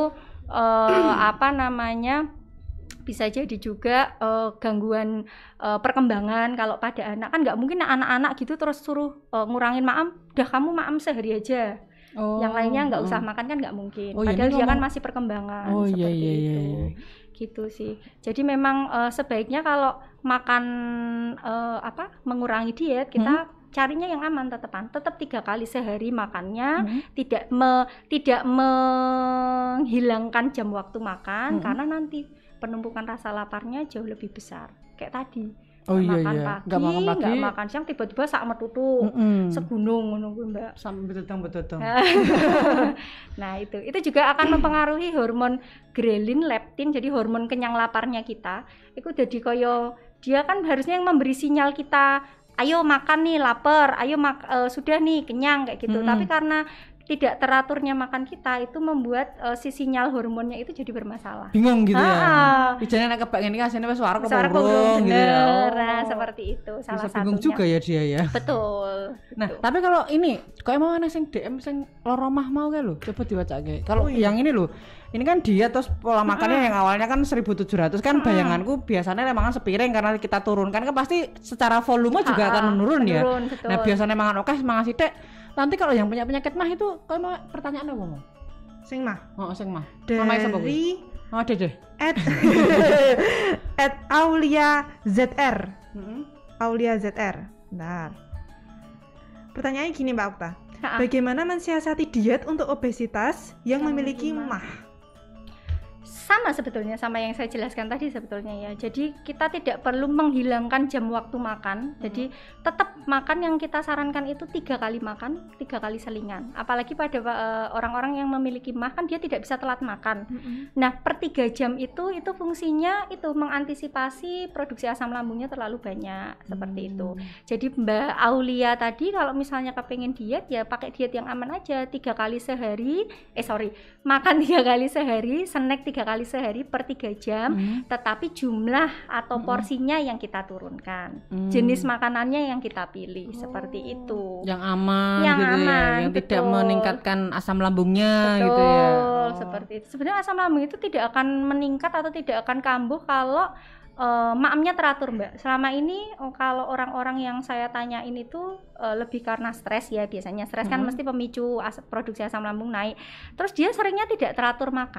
eh, apa namanya? Bisa jadi juga eh, gangguan eh, perkembangan kalau pada anak, kan nggak mungkin anak-anak gitu terus suruh eh, ngurangin maam, dah kamu maam sehari aja, Oh. yang lainnya nggak usah makan, kan nggak mungkin. Oh, iya, Padahal ini dia kan ngomong- masih perkembangan. Oh, iya, seperti iya, iya, itu. iya. Gitu sih. Jadi memang eh, sebaiknya kalau makan eh, apa mengurangi diet kita carinya yang aman, tetepan tetap tiga kali sehari makannya, Hmm. tidak me, tidak menghilangkan jam waktu makan, Hmm. karena nanti penumpukan rasa laparnya jauh lebih besar kayak tadi. Oh, Nggak iya, makan iya. pagi, Nggak makan pagi. nggak makan siang, tiba-tiba sak metutu Mm-mm. segunung ngono kuwi, Mbak. Sampai betutang-betutang. Nah itu itu juga akan mempengaruhi hormon grelin, leptin, jadi hormon kenyang laparnya kita. Itu jadi koyo dia kan harusnya yang memberi sinyal kita, ayo makan nih lapar, ayo mak eh, sudah nih kenyang kayak gitu. Mm-mm. Tapi karena tidak teraturnya makan kita itu membuat eh, si sinyal hormonnya itu jadi bermasalah. Bingung gitu ya. Ah. Ijane nek kebak ngene asine wis suara Suara keburung keburung, gitu ya. bener. Oh. Nah, seperti itu salah Bisa satunya. bingung juga ya dia ya. Betul. Nah, gitu. tapi kalau ini, kok emang ana sing D M sing loro mah mau kae lho, coba diwacake. Kalau Oh, iya. yang ini lho, ini kan dia terus pola makannya yang awalnya kan seribu tujuh ratus kan bayanganku biasanya makan sepiring karena kita turunkan kan pasti secara volume juga Ha-ha, akan menurun, ya. menurun, betul. Nah, biasanya makan oke mangan sithik. Nanti kalau yang punya penyakit mah itu kok emang pertanyaannya apa mau? Sing mah Oh, sing mah. Mamae sapa kuwi? dari Oh, Dede. at at Aulia Z R. Heeh. Aulia Z R. Bentar. Pertanyaannya gini Mbak Okta. Ha-ha. Bagaimana mensiasati diet untuk obesitas yang, Yang memiliki memiliki mah? Sama sebetulnya sama yang saya jelaskan tadi sebetulnya ya. Jadi kita tidak perlu menghilangkan jam waktu makan. Jadi tetap makan yang kita sarankan itu tiga kali makan, tiga kali selingan. Apalagi pada eh, orang-orang yang memiliki mah kan dia tidak bisa telat makan. Nah per tiga jam itu itu fungsinya itu mengantisipasi produksi asam lambungnya terlalu banyak seperti itu. Jadi Mbak Aulia tadi kalau misalnya kepengen diet ya pakai diet yang aman aja, tiga kali sehari. Eh sorry, makan tiga kali sehari, snack tiga kali sehari per tiga jam, Hmm. tetapi jumlah atau Mm-mm. porsinya yang kita turunkan, Hmm. jenis makanannya yang kita pilih seperti itu. yang aman Yang gitu ya, aman, yang tidak betul. meningkatkan asam lambungnya Betul, gitu ya. seperti itu. Sebenarnya asam lambung itu tidak akan meningkat atau tidak akan kambuh kalau eh, maamnya teratur, Mbak. Selama ini oh, kalau orang-orang yang saya tanyain itu eh, lebih karena stres ya, biasanya stres kan Mhm. mesti pemicu as- produksi asam lambung naik. Terus dia seringnya tidak teratur makan.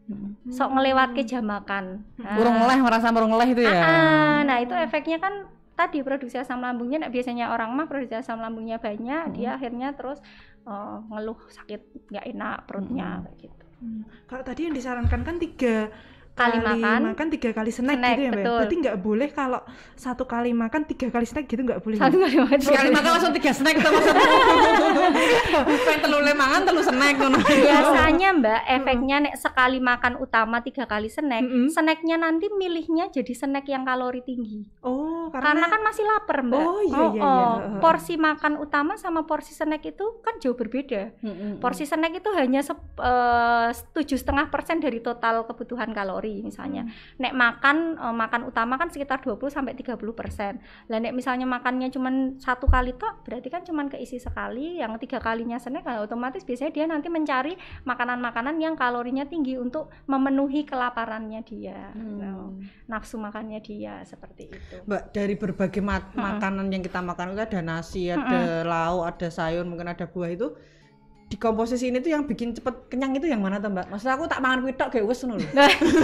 sok ngelewatke jam makan. Nah, Urung ngeleh, merasa urung ngeleh itu ya. ah, nah itu efeknya kan tadi produksi asam lambungnya, nah, biasanya orang mah produksi asam lambungnya banyak, Hmm. dia akhirnya terus uh, ngeluh sakit nggak enak perutnya kayak gitu. Hmm. Kalau tadi yang disarankan kan tiga Kali makan. tiga kali snack, Snack, gitu ya Mbak. betul. Berarti nggak boleh kalau satu kali makan tiga kali snack gitu nggak boleh. Satu kali makan. Sekali makan langsung tiga snack itu maksudnya. Pengen telu le mangan telu snack ngono. Biasanya Mbak, efeknya nek sekali makan utama tiga kali snack, Mm-mm. snacknya nanti milihnya jadi snack yang kalori tinggi. Oh, Karena, karena, kan masih lapar Mbak. Oh, iya, iya, iya. Porsi makan utama sama porsi snack itu kan jauh berbeda. Porsi snack itu hanya tujuh setengah persen dari total kebutuhan kalori misalnya. Nek makan eh, makan utama kan sekitar dua puluh sampai tiga puluh persen. Lah nek misalnya makannya cuman satu kali tok, berarti kan cuman keisi sekali, yang tiga kalinya snack nah, otomatis biasanya dia nanti mencari makanan-makanan yang kalorinya tinggi untuk memenuhi kelaparannya dia. Nah, nafsu makannya dia seperti itu. Mbak, dari berbagai ma- makanan yang kita makan itu ada nasi, ada lauk, ada sayur, mungkin ada buah itu. Di komposisi ini tuh yang bikin cepet kenyang itu yang mana tuh Mbak? Maksudnya aku tak makan kuwi tok kayak wis ngono lho.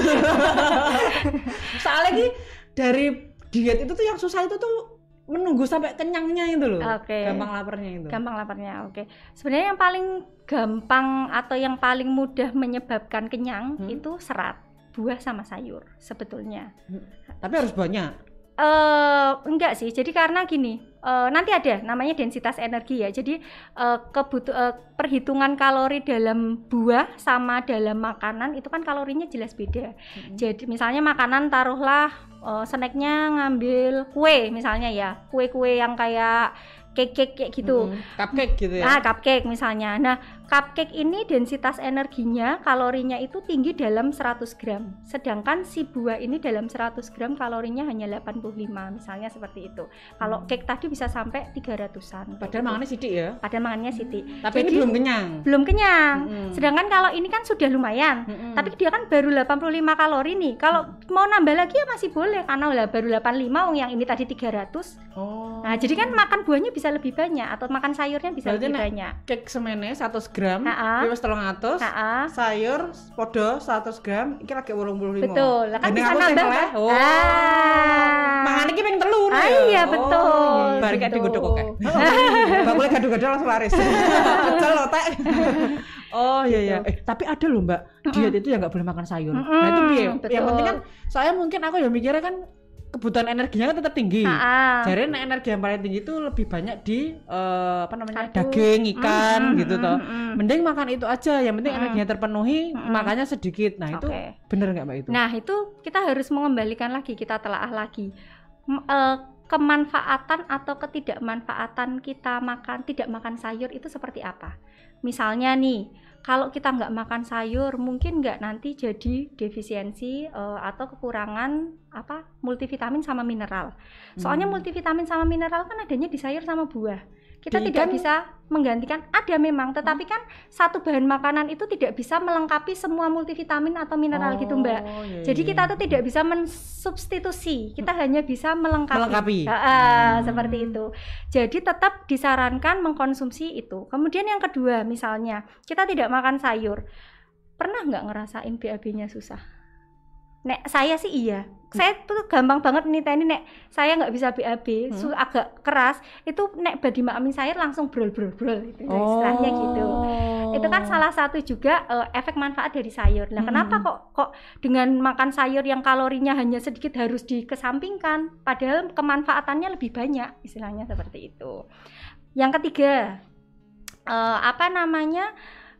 Soalnya ki dari diet itu tuh yang susah itu tuh menunggu sampai kenyangnya itu loh. Oke. Gampang laparnya itu. Gampang laparnya, oke. Sebenarnya yang paling gampang atau yang paling mudah menyebabkan kenyang Hmm. itu serat, buah sama sayur sebetulnya. Tapi harus banyak. Eh enggak sih, jadi karena gini, eh, nanti ada namanya densitas energi ya. Jadi eh, kebutuh eh, perhitungan kalori dalam buah sama dalam makanan itu kan kalorinya jelas beda. Jadi misalnya makanan taruhlah eh, snacknya ngambil kue misalnya ya, kue-kue yang kayak cake-cake kayak gitu. Mm-mm. Cupcake gitu ya. Ah, cupcake misalnya. Nah, cupcake ini densitas energinya, kalorinya itu tinggi dalam seratus gram. Sedangkan si buah ini dalam seratus gram kalorinya hanya delapan puluh lima, misalnya seperti itu. Kalau cake tadi bisa sampai tiga ratusan. Padahal makannya sidik ya. Padahal makannya siti. Tapi ini Jadi, belum kenyang. belum kenyang. Mm-mm. Sedangkan kalau ini kan sudah lumayan. Mm-mm. Tapi dia kan baru delapan puluh lima kalori nih. Kalau mau nambah lagi ya masih boleh karena udah baru delapan puluh lima, wong yang ini tadi tiga ratus. Oh. Nah, jadi kan makan buahnya bisa lebih banyak atau makan sayurnya bisa Berarti lebih nek banyak. cake semene seratus gram, Ha-ha. kuwi wis telung atus. Ha-ha. Sayur podo seratus gram, iki lagi wolung puluh lima. Betul, lah kan Gini bisa aku sing nambah. oleh. Kan? Oh. Ah. Mangan iki ping telu Ah, iya betul. Bari kayak Betul. digodhog kok. Bakule gado-gado langsung laris. Pecel loh, Tek. Oh iya iya. Eh, tapi ada loh, Mbak. Diet itu ya nggak boleh makan sayur. Nah, itu piye? betul. Yang penting kan saya mungkin aku ya mikirnya kan kebutuhan energinya kan tetap tinggi. Ha-ha. Jadi nah, energi yang paling tinggi itu lebih banyak di eh, apa namanya Karbo. daging, ikan Mm, gitu mm, toh. mm, mm. Mending makan itu aja. Yang penting energinya terpenuhi, makannya sedikit. Nah itu Oke. bener nggak Mbak itu? Nah, itu kita harus mengembalikan lagi, kita telaah lagi. M- eh, kemanfaatan atau ketidakmanfaatan kita makan tidak makan sayur itu seperti apa? Misalnya nih, kalau kita nggak makan sayur, mungkin nggak nanti jadi defisiensi eh, atau kekurangan apa multivitamin sama mineral. Soalnya multivitamin sama mineral kan adanya di sayur sama buah. Kita Di tidak ikan? bisa menggantikan, ada memang, tetapi kan satu bahan makanan itu tidak bisa melengkapi semua multivitamin atau mineral gitu Mbak. Oh, iya, Jadi iya. kita tuh tidak bisa mensubstitusi, kita hanya bisa melengkapi. Melengkapi. Ah, ah, seperti itu. Jadi tetap disarankan mengkonsumsi itu. Kemudian yang kedua, misalnya kita tidak makan sayur, pernah nggak ngerasain B A B-nya susah? Nek saya sih iya. Saya tuh gampang banget nih tadi nek saya nggak bisa B A B, Hmm. su- agak keras, itu nek badi mamin sayur langsung brol-brol-brol itu istilahnya gitu. Itu kan salah satu juga eh, efek manfaat dari sayur. Nah, Hmm. kenapa kok kok dengan makan sayur yang kalorinya hanya sedikit harus dikesampingkan, padahal kemanfaatannya lebih banyak, istilahnya seperti itu. Yang ketiga, eh, apa namanya?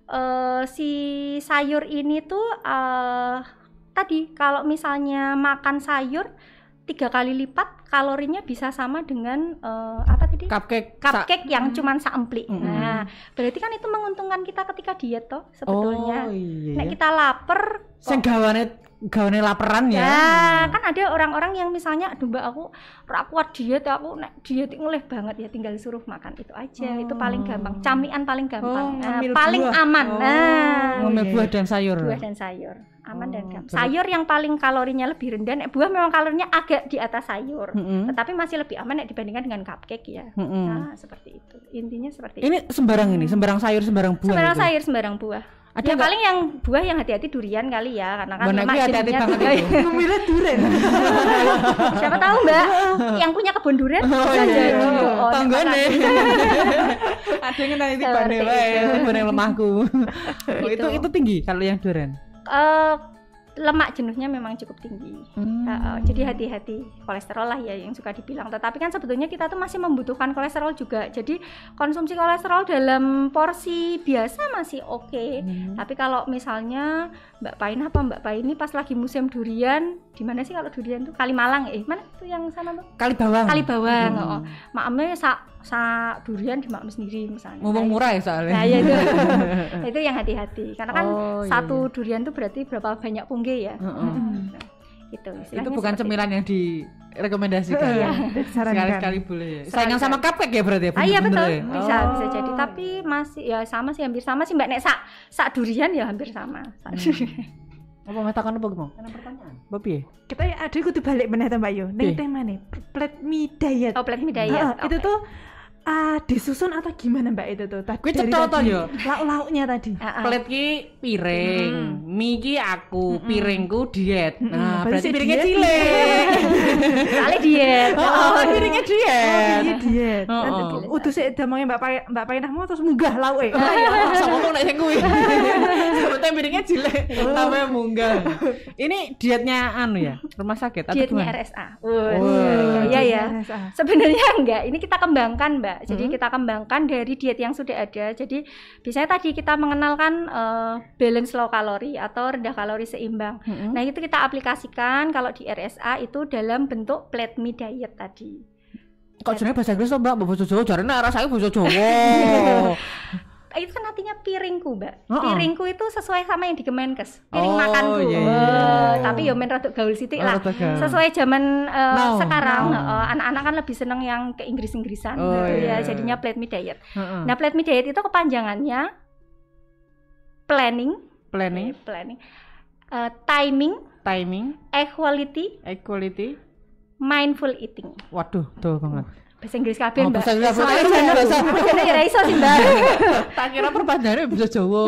eh, si sayur ini tuh eh, tadi kalau misalnya makan sayur tiga kali lipat kalorinya bisa sama dengan eh, apa tadi? Cupcake. Cupcake yang cuman saemplik. Mm-mm. Nah, berarti kan itu menguntungkan kita ketika diet toh sebetulnya. Oh iya. Nek iya. kita lapar, Sing gawane gawane laparan ya. ya kan ada orang-orang yang misalnya, aduh Mbak aku ora kuat diet, aku nek diet ngelih banget ya, tinggal suruh makan itu aja. Itu paling gampang, camian paling gampang. Oh, Nah, ngambil paling buah. aman. Oh, Nah, ngambil iya, buah iya. dan sayur. buah dan sayur aman dan Oh, gampang. berarti- Sayur yang paling kalorinya lebih rendah, nek buah memang kalorinya agak di atas sayur. Mm-mm. Tetapi masih lebih aman nek dibandingkan dengan cupcake ya. Mm-mm. Nah, seperti itu. Intinya seperti itu. Ini sembarang ini, sembarang sayur, sembarang buah. Sembarang gitu. sayur, sembarang buah. Ada Ya nggak? paling yang buah yang hati-hati durian kali ya, karena kan Mbak lemak Naki hati-hati jenuhnya banget tinggi. itu. Memilih durian. Siapa tahu Mbak yang punya kebun durian Oh bisa iya, jadi. iya. Oh, Tanggane. terima Ada yang nanti Seperti bane wae, itu. bane lemahku. Oh, itu Gitu. itu tinggi kalau yang durian. Eh, lemak jenuhnya memang cukup tinggi. Hmm. Uh, uh, jadi hati-hati kolesterol lah ya yang suka dibilang. Tetapi kan sebetulnya kita tuh masih membutuhkan kolesterol juga. Jadi konsumsi kolesterol dalam porsi biasa masih oke. Hmm. Tapi kalau misalnya Mbak Pain apa Mbak Pain ini pas lagi musim durian, di mana sih kalau durian tuh Kalimalang eh mana tuh yang sana tuh? Kali bawang. Kali Bawang. Hmm. Oh, maamnya sak sak durian di maam sendiri misalnya. Ngomong Nah, murah ya soalnya. Nah, ya itu. Nah, itu yang hati-hati. Karena kan Oh, iya, satu iya. durian tuh berarti berapa banyak pungge ya. Heeh. Nah, gitu. Itu istilahnya bukan seperti cemilan yang direkomendasikan. Iya, ya. disarankan. Sekali-sekali boleh ya. Sarankan. Saingan sama cupcake ya berarti ya? Ah iya bener-bener betul, ya? bisa Oh. bisa jadi. Tapi masih ya sama sih, hampir sama sih Mbak Nek. Sak sak durian ya hampir sama. Sak durian. Apa metakan apa mau? Ada pertanyaan. Bapak ya? Kita ada kudu balik meneh ta Mbak Yo. Ning Piye? tema nih, plate mie diet. Oh, plate mie diet. Heeh, Oke. itu tuh ah disusun atau gimana Mbak itu tuh? Tadi Kuwi dari cetha to, tadi, yo? lauk-lauknya tadi. Ah, ah. Plate ki piring, mie ki aku, piringku diet. Mm-mm, Nah, berarti berarti piringnya diet. cilik. Soalnya diet. Oh, piringnya diet. Iya diet. Oh, Nanti oh. udah sih damangnya Mbak Pai Mbak Painahmu terus munggah lauke. Masa ngomong nek sing kuwi. Sebetulnya piringnya cilik, tambah munggah. Ini dietnya anu ya, rumah sakit atau Dietnya gimana? R S A. Wah, Wah. iya ya. R S A. Sebenarnya enggak, ini kita kembangkan Mbak. Jadi Hmm. kita kembangkan dari diet yang sudah ada. Jadi biasanya tadi kita mengenalkan eh, balance low kalori atau rendah kalori seimbang. Mm-mm. Nah itu kita aplikasikan kalau di R S A itu dalam bentuk plate mie diet tadi. Kok jenenge bahasa Inggris to, Mbak? Bahasa Jawa jarene rasane bahasa Jawa. Itu kan artinya piringku Mbak. Heeh. Piringku itu sesuai sama yang di Kemenkes. Piring Oh, makanku. iya, iya. Eh, tapi ya men rada gaul sithik lah. Rada gaul. Sesuai zaman eh, Now, sekarang now. eh, anak-anak kan lebih seneng yang ke Inggris-Inggrisan Oh, gitu iya. ya. Jadinya plate mie diet. Heeh. Nah, plate mie diet itu kepanjangannya planning, Planning, eh, planning, eh, timing, timing, equality, equality. mindful eating. Waduh, tuh banget. Bahasa Inggris kabeh, Oh, Mbak. bahasa Inggris. Soalnya Bahasa jane- Inggris. jane ya ra iso sih, Mbak. Tak kira perpanjangannya bisa Jawa.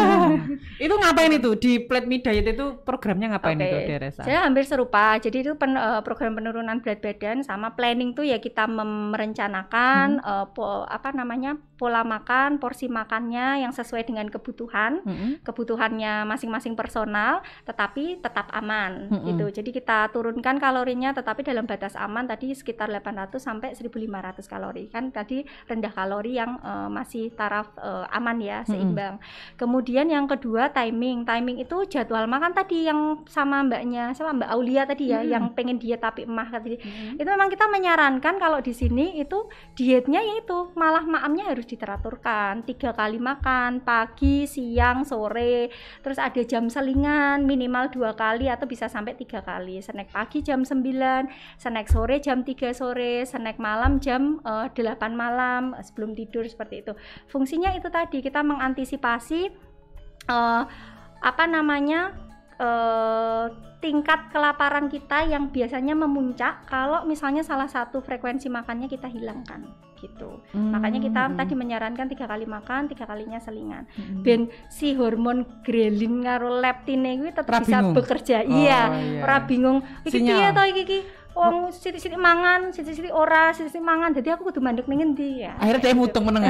Itu ngapain itu di plate mie diet itu programnya ngapain Oke. itu di R S A? Saya hampir serupa. Jadi itu pen- eh, program penurunan berat badan sama planning tuh ya kita mem- merencanakan eh, po- apa namanya pola makan, porsi makannya yang sesuai dengan kebutuhan, Mm-mm. kebutuhannya masing-masing personal, tetapi tetap aman Mm-mm. gitu. Jadi kita turunkan kalorinya, tetapi dalam batas aman tadi sekitar delapan ratus sampai seribu lima ratus kalori. Kan tadi rendah kalori yang eh, masih taraf eh, aman ya, seimbang. Kemudian yang kedua timing. Timing itu jadwal makan tadi yang sama mbaknya, sama Mbak Aulia tadi ya, Hmm. yang pengen diet tapi emah tadi. Itu memang kita menyarankan kalau di sini itu dietnya yaitu malah maamnya harus diteraturkan. Tiga kali makan, pagi, siang, sore. Terus ada jam selingan minimal dua kali atau bisa sampai tiga kali. Snack pagi jam sembilan, snack sore jam tiga sore, snack malam jam eh, delapan malam eh, sebelum tidur seperti itu. Fungsinya itu tadi kita mengantisipasi eh, apa namanya eh, tingkat kelaparan kita yang biasanya memuncak kalau misalnya salah satu frekuensi makannya kita hilangkan gitu. Makanya kita Hmm. tadi menyarankan tiga kali makan, tiga kalinya selingan. Mm-mm. Ben si hormon grelin karo leptine kuwi tetap Ora bisa bingung. bekerja. Oh, iya, iya. ora bingung. Iki Sinyal. piye to iki iki? Wong sithik-sithik mangan, sithik-sithik ora, sithik-sithik mangan. Jadi aku kudu mandek ning endi ya. Akhirnya dia mutung meneng.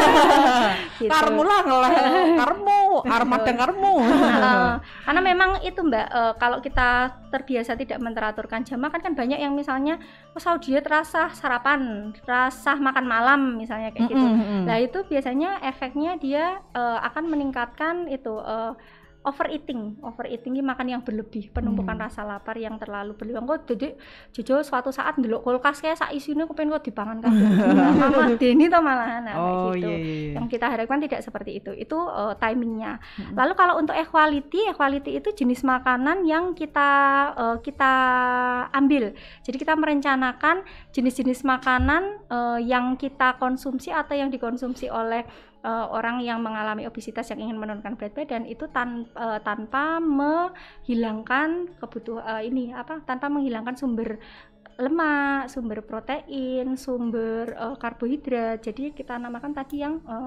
Gitu. Karmu lah ngeleh, karmu, armadang karmu. Heeh. Karena memang itu Mbak, eh, kalau kita terbiasa tidak menteraturkan jam makan kan banyak yang misalnya oh, sau diet rasa sarapan, rasa makan malam misalnya kayak gitu. Mm-mm, mm-mm. Nah itu biasanya efeknya dia eh, akan meningkatkan itu eh, overeating, overeating ini makan yang berlebih, penumpukan Hmm. rasa lapar yang terlalu berlebihan. Kok jadi jojo suatu saat ndelok kulkas kayak sak isine kepen kok dipangan kabeh. Mama Deni to malahan nah, kayak Oh gitu. iya iya. iya. Yang kita harapkan tidak seperti itu. Itu eh, timingnya. Mm-mm. Lalu kalau untuk equality, equality itu jenis makanan yang kita eh, kita ambil. Jadi kita merencanakan jenis-jenis makanan eh, yang kita konsumsi atau yang dikonsumsi oleh eh, orang yang mengalami obesitas yang ingin menurunkan berat badan itu tan, eh, tanpa menghilangkan kebutuhan ini apa? Tanpa menghilangkan sumber lemak, sumber protein, sumber eh, karbohidrat. Jadi kita namakan tadi yang eh,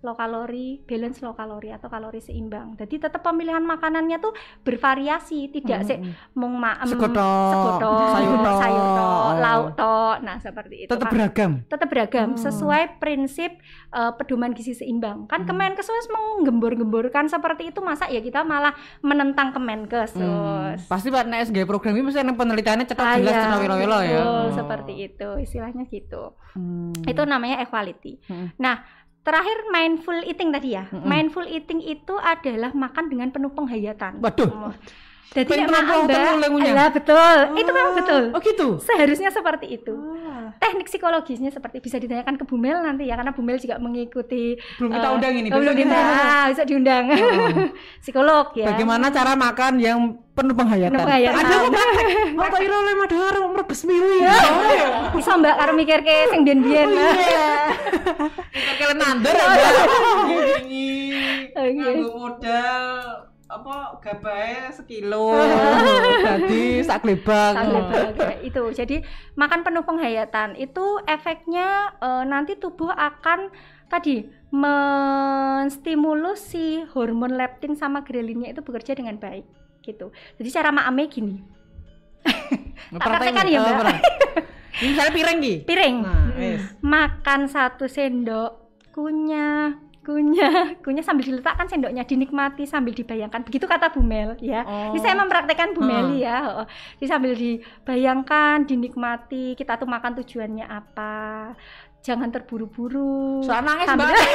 low kalori, balance low kalori atau kalori seimbang. Jadi tetap pemilihan makanannya tuh bervariasi, tidak sih mung maem Segotok, sayur tok. sayur tok, lauk tok. Nah, seperti itu. Tetap kan. beragam. Tetap beragam Hmm. sesuai prinsip uh, pedoman gizi seimbang. Kan Kemenkes wis menggembur-gemburkan seperti itu, masa ya kita malah menentang Kemenkes. Hmm. Terus. Pasti Pak nek S G program ini mesti nang penelitiannya cetok Ah, jelas iya, cetok welo-welo ya. betul, Oh. seperti itu istilahnya gitu. Hmm. Itu namanya equality. Hmm. Nah, terakhir mindful eating tadi ya. Mm-mm. Mindful eating itu adalah makan dengan penuh penghayatan. Waduh. Oh. Jadi Pengen nek terlampau Mbak, terlalu ngunyah. lah betul. Itu memang betul. Oh gitu. Seharusnya seperti itu. Oh. Teknik psikologisnya seperti bisa ditanyakan ke Bu Mel nanti ya, karena Bu Mel juga mengikuti. Belum kita eh, undang ini. oh, belum besok kita- diundang. Ah, bisa diundang. Psikolog ya. Bagaimana cara makan yang penuh penghayatan? Penuh penghayatan. Ada kok praktek. Oh, kok iro le madhar merebes mili. Bisa Mbak karo mikir ke sing biyen-biyen. Kalian nandur ya. Gini. Oke. Nganggo modal apa gabahe sekilo. Dadi sak glebak. Sangat bahagia. Itu jadi makan penuh penghayatan itu efeknya eh, nanti tubuh akan tadi menstimulus si hormon leptin sama grelinnya itu bekerja dengan baik gitu. Jadi cara maamnya gini. Tak praktekkan ya, Mbak. Ini misalnya piring ki. Piring. Nah, wis. Makan satu sendok, kunyah, kunyah, kunyah sambil diletakkan sendoknya, dinikmati sambil dibayangkan. Begitu kata Bu Mel ya. Oh. Ini saya mempraktekkan Bu Hmm. Meli ya. Oh, jadi sambil dibayangkan, dinikmati, kita tuh makan tujuannya apa. Jangan terburu-buru. Soal nangis Sambil- Mbak.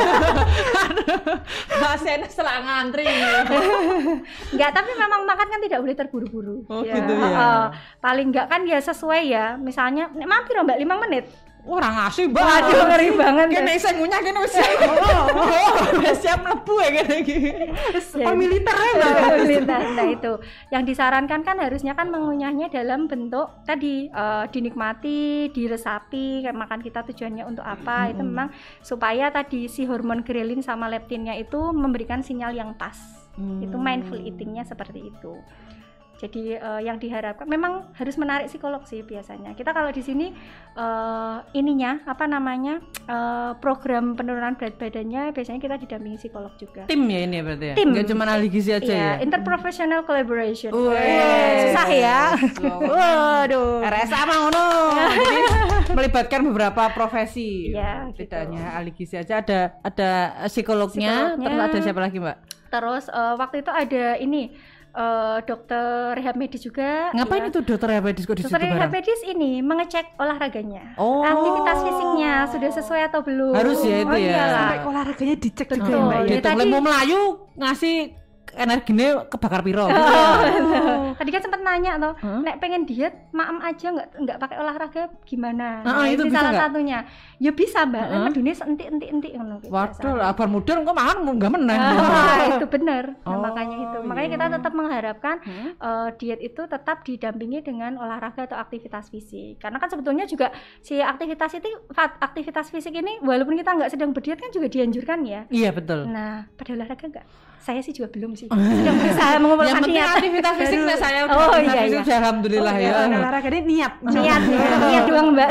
Mbak Sen setelah ngantri. Enggak, tapi memang makan kan tidak boleh terburu-buru. Oh, gitu ya. Heeh. Paling enggak kan ya sesuai ya. Misalnya, nek mampir Mbak lima menit. Wah, ora ngasih, Mbak. Waduh, ngeri banget. Kene iseng ngunyah kene wis siap. Wis siap mlebu ya kene iki. Ya. Militer ya, Mbak. Militer. Nah itu yang disarankan kan harusnya kan mengunyahnya dalam bentuk tadi eh, dinikmati, diresapi, kayak makan kita tujuannya untuk apa. Itu memang supaya tadi si hormon grelin sama leptinnya itu memberikan sinyal yang pas. Itu mindful eatingnya seperti itu. Jadi eh, yang diharapkan memang harus menarik psikolog sih biasanya. Kita kalau di sini eh, ininya apa namanya eh, program penurunan berat badannya biasanya kita didampingi psikolog juga. Tim ya ini berarti ya. Tim. Enggak cuma ahli gizi aja Iya, ya. interprofessional collaboration. Wes. Susah ya. Waduh. R S A mah ngono. Jadi melibatkan beberapa profesi. Iya, Tidak gitu. hanya ahli gizi aja, ada ada psikolognya, Psikolognya. terus ada siapa lagi, Mbak? Terus eh, waktu itu ada ini eh, dokter rehab medis juga. Ngapain ya. itu dokter Habedis kok di situ Dokter rehab bareng? medis ini mengecek olahraganya. Oh. Aktivitas fisiknya sudah sesuai atau belum? Harus ya itu Oh, ya. iyalah. Sampai olahraganya dicek juga Betul. ya, Mbak ya. Dia Dihitung tadi- mau melayu ngasih energinya kebakar piro. Tadi kan sempat nanya toh, Hah? nek pengen diet, maem aja nggak nggak pakai olahraga gimana? Ah, Nah, itu bisa salah nggak? satunya. Ya bisa Mbak, Hah? medune entik-entik-entik ngono gitu. Waduh, abar muda kok makan enggak menang. Ah, itu benar. Nah, Oh, makanya itu. Makanya iya. kita tetap mengharapkan Hmm? eh, diet itu tetap didampingi dengan olahraga atau aktivitas fisik. Karena kan sebetulnya juga si aktivitas itu aktivitas fisik ini walaupun kita nggak sedang berdiet kan juga dianjurkan ya. Iya betul. Nah, pada olahraga enggak? Saya sih juga belum sih. Sedang berusaha mengumpulkan Yang penting niat. aktivitas fisik Baru- nah saya udah Oh, aktivitas iya, fisik iya. udah alhamdulillah ya. Bukan olahraga ini niat. Niat, ya. niat doang Mbak.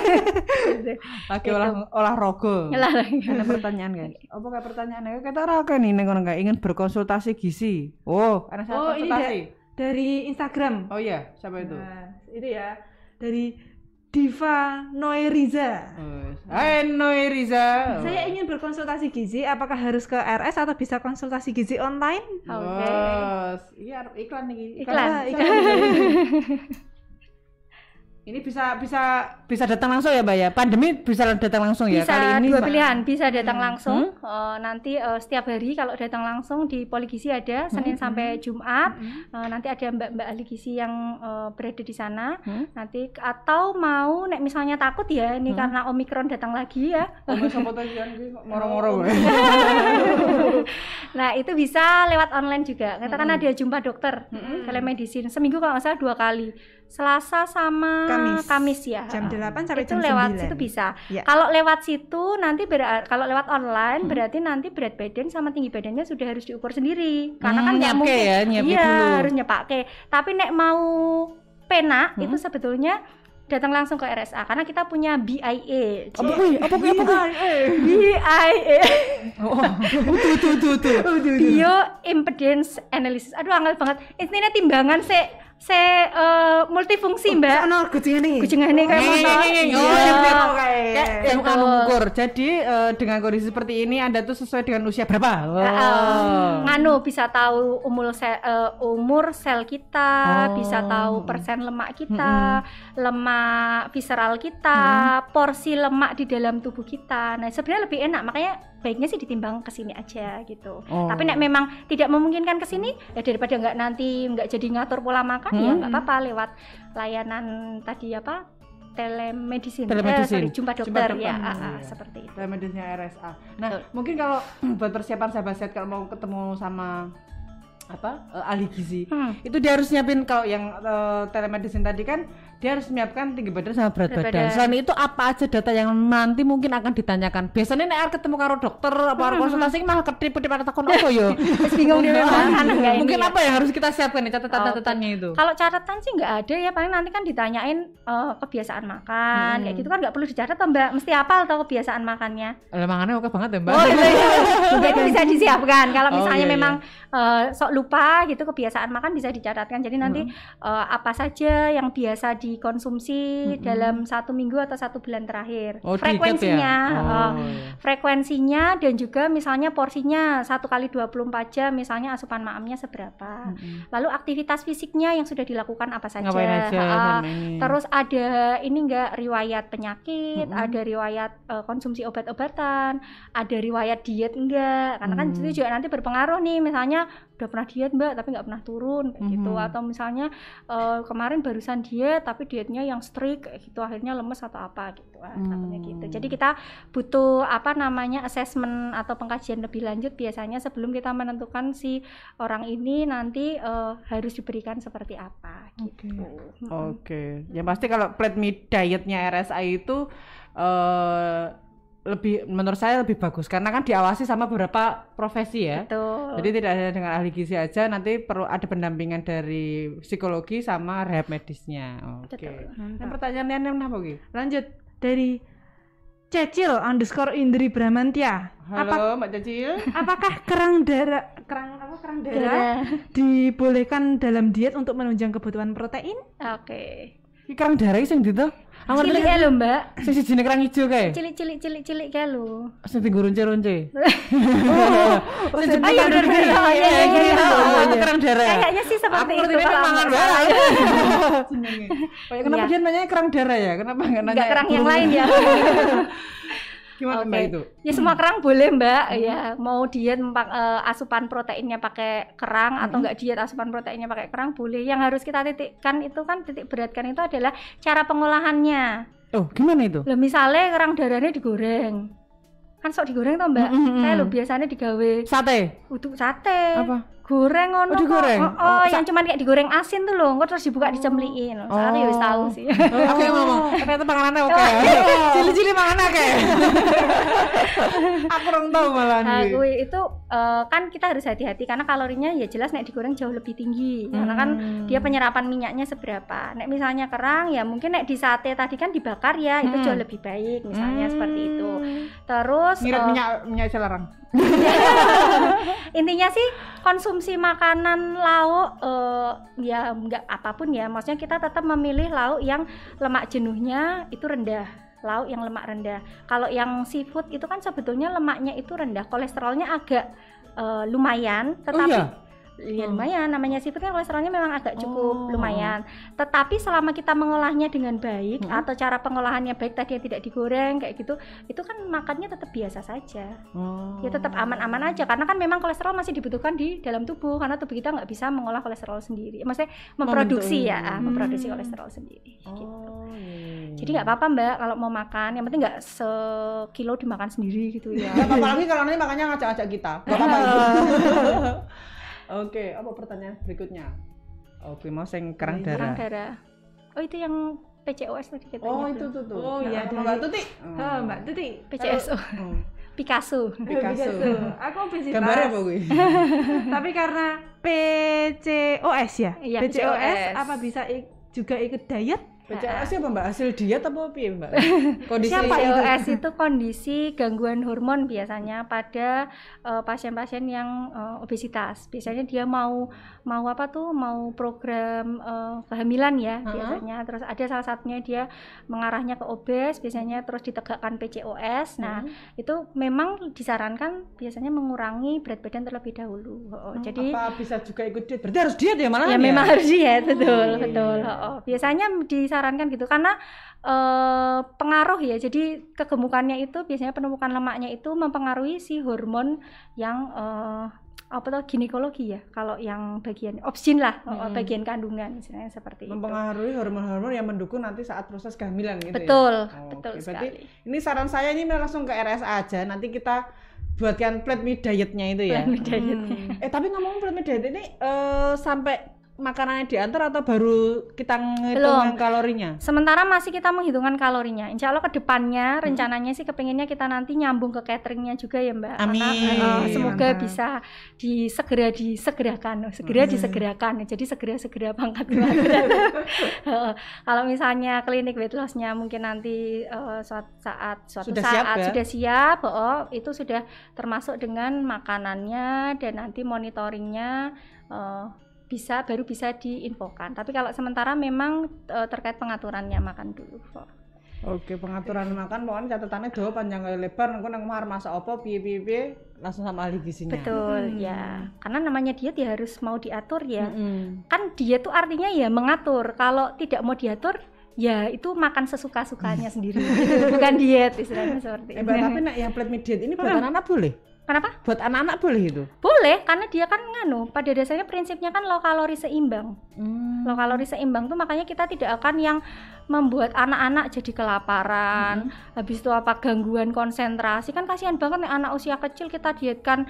Lagi Itu. olah olahraga. Olahraga. Ada pertanyaan guys. Apa kayak pertanyaannya? Kita ora nih ning ngono ingin berkonsultasi gizi. Oh, ada Oh, ini konsultasi. Dari Instagram. Oh iya, siapa itu? Nah, itu ya dari Diva Noiriza. Hai Noiriza. Saya ingin berkonsultasi gizi, apakah harus ke R S atau bisa konsultasi gizi online? Oke. Bos. Iya iklan nih. Iklan. Ah, iklan. Ini bisa bisa bisa datang langsung ya, Mbak ya. Pandemi bisa datang langsung ya Bisa kali ini. dua Mbak. pilihan, bisa datang Hmm. langsung. Eh, nanti eh, setiap hari kalau datang langsung di Poligisi ada Senin sampai Jumat. Eh, nanti ada mbak-mbak ahli gizi yang eh, berada di sana. Hmm. Nanti atau mau nek misalnya takut ya ini karena Omikron datang lagi ya. Oh, Mas, apa tadi kan iki kok moro-moro wae. Nah, itu bisa lewat online juga. Kita kan ada jumpa dokter telemedicine seminggu kalau nggak salah dua kali. Selasa sama Kamis. Kamis ya. Jam delapan sampai Itu jam lewat sembilan. situ bisa. Ya. Kalau lewat situ nanti ber- kalau lewat online berarti nanti berat badan sama tinggi badannya sudah harus diukur sendiri. Karena Hmm, kan nggak nyapke mungkin. ya, nyiapin iya, dulu. harus nyepake. Tapi nek mau pena Hmm. itu sebetulnya datang langsung ke R S A karena kita punya B I A. Apa kuwi? Apa kuwi? Apa kuwi? B I A. Oh, tuh tuh tuh tuh. Bio impedance analysis. Aduh angel banget. Intinya timbangan se se uh, multifungsi, Mbak. Ono kucingane. Kucingane kayak motor. Oh, yang kayak kayak yang anu ukur. Jadi uh, dengan kondisi seperti ini Anda tuh sesuai dengan usia berapa? Oh. Uh, nganu bisa tahu umur sel, uh, umur sel kita, Oh. bisa tahu persen lemak kita, Mm-hmm. lemak visceral kita, Mm-hmm. porsi lemak di dalam tubuh kita. Nah, sebenarnya lebih enak, makanya baiknya sih ditimbang ke sini aja gitu. Oh. Tapi nek memang tidak memungkinkan ke sini, ya daripada nggak nanti nggak jadi ngatur pola makan, ya nggak apa-apa lewat layanan tadi apa? telemedicine. Telemedicine. Eh, sorry, jumpa dokter, Jumpa dokter. ya, Hmm, ah, ah, iya. seperti itu. Telemedicine R S A. Nah, Betul. mungkin kalau buat persiapan sahabat sehat kalau mau ketemu sama apa uh, ahli gizi, Hmm. itu dia harus nyiapin kalau yang uh, telemedicine tadi kan dia harus menyiapkan tinggi badan sama berat, Berat badan. badan. Selain itu apa aja data yang nanti mungkin akan ditanyakan. Biasanya nek arep ketemu karo dokter apa arep konsultasi malah ketip-ketip ada takon apa yo. Terus bingung dia memang anak nggak ini Mungkin ya. apa yang harus kita siapkan nih catatan-catatannya itu? Kalau catatan sih nggak ada ya, paling nanti kan ditanyain eh, kebiasaan makan, Hmm. kayak gitu kan nggak perlu dicatat toh Mbak, mesti hafal tau kebiasaan makannya. Lah mangannya oke banget ya, Mbak. Oh gitu ya, jadi bisa disiapkan. Kalau Oh, misalnya iya, memang eh, sok lupa gitu kebiasaan makan bisa dicatatkan. Jadi nanti eh, apa saja yang biasa dikonsumsi Mm-mm. dalam satu minggu atau satu bulan terakhir, Oh, diikat frekuensinya, ya? eh, Oh, iya. frekuensinya dan juga misalnya porsinya satu kali dua puluh empat jam, misalnya asupan maamnya seberapa. Mm-mm. Lalu aktivitas fisiknya yang sudah dilakukan apa saja. Ngapain aja Ah, sama ini. terus ada ini enggak riwayat penyakit, Mm-mm. ada riwayat eh, konsumsi obat-obatan, ada riwayat diet enggak. Karena kan Hmm. itu juga nanti berpengaruh nih, misalnya udah pernah diet Mbak tapi nggak pernah turun kayak gitu, Mhm. atau misalnya eh, kemarin barusan diet tapi dietnya yang strict kayak gitu, akhirnya lemes atau apa gitu. Ah, takutnya Hmm. gitu. Jadi kita butuh apa namanya assessment atau pengkajian lebih lanjut biasanya sebelum kita menentukan si orang ini nanti eh, harus diberikan seperti apa gitu. Mm-mm. Oke, yang pasti kalau plate meat dietnya R S A itu eh lebih menurut saya lebih bagus karena kan diawasi sama beberapa profesi ya. Betul. Jadi tidak hanya dengan ahli gizi aja, nanti perlu ada pendampingan dari psikologi sama rehab medisnya. Oke. Betul. Yang pertanyaan lainnya apa Ki? Lanjut dari Cecil underscore Indri Bramantia. Apa, Halo Mbak Cecil. apakah kerang darah kerang apa kerang darah Darah. dibolehkan dalam diet untuk menunjang kebutuhan protein? Oke. Iki kerang darah sing ndi to? Aku Cilik ya lho Mbak. sing sijine kerang ijo kae. Cilik cilik cilik cilik kae lho. Sing tinggo ronce-ronce. Oh, Sing Oh iya benar benar. Oh iya iya iya. Oh, itu kerang darah. Kayaknya sih seperti Aku itu ngerti kalau mangan nggak wae. salah. Jenenge. Oh, ya, kenapa Iya. dia nanya kerang darah ya? Kenapa enggak nanya Enggak kerang yang burung? lain ya. Gimana Oke. Mbak itu? Ya semua kerang boleh Mbak, ya mau diet mempak- eh, asupan proteinnya pakai kerang atau enggak diet asupan proteinnya pakai kerang boleh. Yang harus kita titikkan itu kan titik beratkan itu adalah cara pengolahannya. Oh, gimana itu? Loh misalnya kerang darahnya digoreng, kan sok digoreng toh Mbak. Mm, mm, mm. Kayak lo biasanya digawe Sate. uduk sate. Apa? Goreng ngono Oh, kok. digoreng? Oh, oh, Oh, yang cuman kayak digoreng asin tuh loh, kok terus dibuka dicempliin. Soalnya ya wis tahu sih. Oh, aku yang ngomong, ternyata panganannya oke. Cili-cili mangan oke. Aku orang tahu malah Nah, nih. kuwi itu eh, kan kita harus hati-hati karena kalorinya ya jelas nek digoreng jauh lebih tinggi. Karena kan Hmm. dia penyerapan minyaknya seberapa. Nek misalnya kerang ya mungkin nek di sate tadi kan dibakar ya, itu Hmm. jauh lebih baik misalnya Hmm. seperti itu. Terus Ngirit eh, minyak minyak celarang. intinya sih konsumsi makanan lauk eh, ya enggak apapun ya, maksudnya kita tetap memilih lauk yang lemak jenuhnya itu rendah, lauk yang lemak rendah. Kalau yang seafood itu kan sebetulnya lemaknya itu rendah, kolesterolnya agak eh, lumayan, tetapi iya? ya Oh. lumayan, namanya seafood kan kolesterolnya memang agak Oh. cukup lumayan. Tetapi selama kita mengolahnya dengan baik Hmm. atau cara pengolahannya baik tadi yang tidak digoreng kayak gitu, itu kan makannya tetap biasa saja. Oh. Ya tetap aman-aman aja karena kan memang kolesterol masih dibutuhkan di dalam tubuh karena tubuh kita nggak bisa mengolah kolesterol sendiri. Maksudnya memproduksi ya, ah, Hmm. memproduksi kolesterol sendiri. Gitu. Oh, iya. Jadi nggak apa-apa Mbak kalau mau makan, yang penting nggak sekilo dimakan sendiri gitu ya. Gak apa-apa lagi kalau nanti makannya ngajak-ngajak kita. Gak apa-apa itu. Oke, apa pertanyaan berikutnya? Oke, mau sing kerang Kurang darah. darah. Oh itu yang P C O S tadi katanya. Oh, itu tuh tuh. Oh, iya, Nah, dari- Mbak Tuti. Oh, Mbak Tuti. P C S O, Oh, Picasso. Picasso. Aku obesitas. Gambarnya apa gue? Tapi karena P C O S ya? Iya, P C O S P C O S. apa bisa ik- juga ikut diet? P C O S apa Mbak? Hasil diet apa piye Mbak? Kondisi P C O S itu kondisi gangguan hormon biasanya pada uh, pasien-pasien yang uh, obesitas. Biasanya dia mau mau apa tuh? Mau program uh, kehamilan ya uh-huh. biasanya. Terus ada salah satunya dia mengarahnya ke obes, biasanya terus ditegakkan P C O S. Nah, uh-huh. itu memang disarankan biasanya mengurangi berat badan terlebih dahulu. Oh, hmm, jadi apa bisa juga ikut diet? Berarti harus diet ya malah ya? Ya memang harus diet, betul, oh, betul. iya. Oh, biasanya disarankan gitu karena uh, pengaruh ya. Jadi kegemukannya itu biasanya penumpukan lemaknya itu mempengaruhi si hormon yang uh, apa tuh ginekologi ya. Kalau yang bagian obstin lah, hmm. bagian kandungan istilahnya seperti mempengaruhi itu. hormon-hormon yang mendukung nanti saat proses kehamilan gitu betul, ya. Oh, betul okay. sekali. Berarti ini saran saya ini langsung ke R S A aja. Nanti kita buatkan plate me dietnya itu ya. Plate me dietnya. Hmm. Eh tapi ngomong plate me diet ini uh, sampai makanannya diantar atau baru kita ngitung kalorinya? Sementara masih kita menghitungkan kalorinya. Insya Allah ke depannya hmm. rencananya sih kepinginnya kita nanti nyambung ke cateringnya juga ya Mbak. Amin. Karena uh, semoga Mantap. bisa disegera disegerakan, segera hmm. disegerakan. Jadi segera-segera pangkat berat. uh, kalau misalnya klinik weight loss-nya mungkin nanti uh, suatu saat suatu sudah saat siap, ya? sudah siap, oh itu sudah termasuk dengan makanannya dan nanti monitoringnya. Uh, bisa baru bisa diinfokan. Tapi kalau sementara memang e, terkait pengaturannya makan dulu kok. Oke, pengaturan makan pokoknya catatannya jauh panjang kali lebar nengko nang mar masak apa piye-piye langsung sama ahli gizinya. Betul, hmm. ya. Karena namanya diet ya harus mau diatur ya. Hmm. Kan diet tuh artinya ya mengatur. Kalau tidak mau diatur ya itu makan sesuka-sukanya sendiri. Bukan diet istilahnya seperti itu. Eh, tapi nak yang plate me diet ini buat anak-anak boleh? Kenapa? Buat anak-anak boleh itu? Boleh, karena dia kan nganu, pada dasarnya prinsipnya kan low kalori seimbang. Hmm. Low kalori seimbang tuh makanya kita tidak akan yang membuat anak-anak jadi kelaparan, hmm. habis itu apa gangguan konsentrasi, kan kasihan banget nih anak usia kecil kita dietkan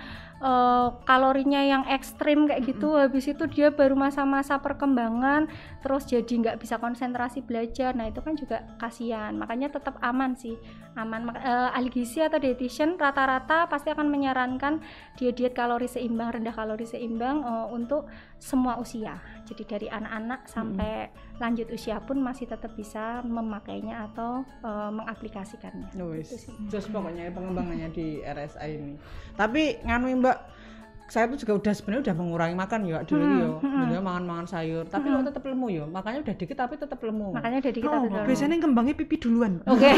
uh, kalorinya yang ekstrim kayak gitu, hmm. habis itu dia baru masa-masa perkembangan, terus jadi nggak bisa konsentrasi belajar, nah itu kan juga kasihan, makanya tetap aman sih, aman. Uh, ahli gizi atau dietitian rata-rata pasti akan menyarankan diet-diet kalori seimbang, rendah kalori seimbang uh, untuk semua usia, jadi dari anak-anak sampai hmm. lanjut usia pun masih tetap bisa bisa memakainya atau uh, mengaplikasikannya. Wis, terus pokoknya pengembangannya di R S A ini. Tapi nganu Mbak, saya tuh juga udah sebenarnya udah mengurangi makan ya dulu hmm, yo, hmm. makan-makan sayur, tapi hmm. tetap lemu yo. Makanya udah dikit tapi tetap lemu. Makanya udah dikit oh, tapi tetap. Biasanya kembangnya pipi duluan. Oke.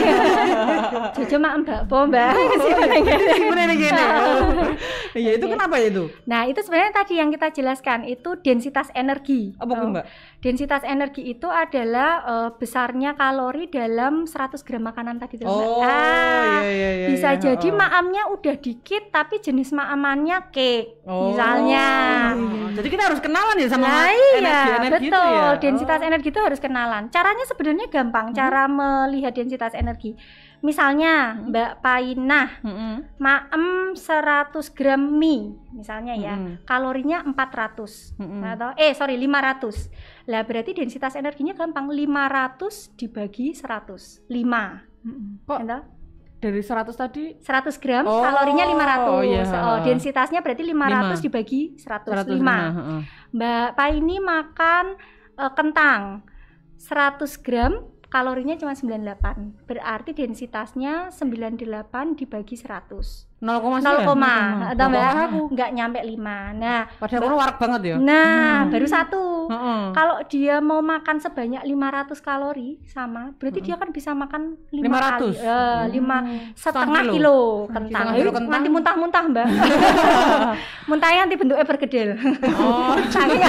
Cucu mak Mbak, po Mbak. Sebenarnya gini. Iya, itu kenapa ya itu? Nah, itu sebenarnya tadi yang kita jelaskan itu densitas energi. Apa oh, Mbak? Densitas energi itu adalah uh, besarnya kalori dalam seratus gram makanan tadi itu. Oh, ah, iya, iya, iya, bisa iya. jadi oh. maamnya udah dikit tapi jenis maamannya cake. Oh, misalnya. Oh, jadi kita harus kenalan ya sama nah, energi-energi iya, itu ya. Betul, densitas oh. energi itu harus kenalan. Caranya sebenarnya gampang, hmm. cara melihat densitas energi. Misalnya hmm. Mbak Painah, hmm. maem seratus gram mie, misalnya ya, hmm. kalorinya empat ratus hmm. atau eh sorry lima ratus. Lah berarti densitas energinya gampang, lima ratus dibagi seratus, lima. Hmm. Kok? Entah? Dari seratus tadi seratus gram oh, kalorinya lima ratus. Oh, iya. Oh, densitasnya berarti lima ratus lima. Dibagi seratus, seratus lima. Uh-uh. Mbak Paini makan uh, kentang seratus gram kalorinya cuma sembilan puluh delapan. Berarti densitasnya sembilan puluh delapan dibagi seratus. nol koma nol, atau Mbak enggak nyampe lima. Nah, padahal warak banget ya. Nah, hmm. baru satu. Hmm. Kalau dia mau makan sebanyak lima ratus kalori sama, berarti hmm. dia kan bisa makan lima ratus. Kali, uh, lima hmm. setengah kilo, kilo kentang. Kilo kentang. Nanti muntah-muntah, Mbak. Muntahnya nanti bentuknya berkedel. Oh, saking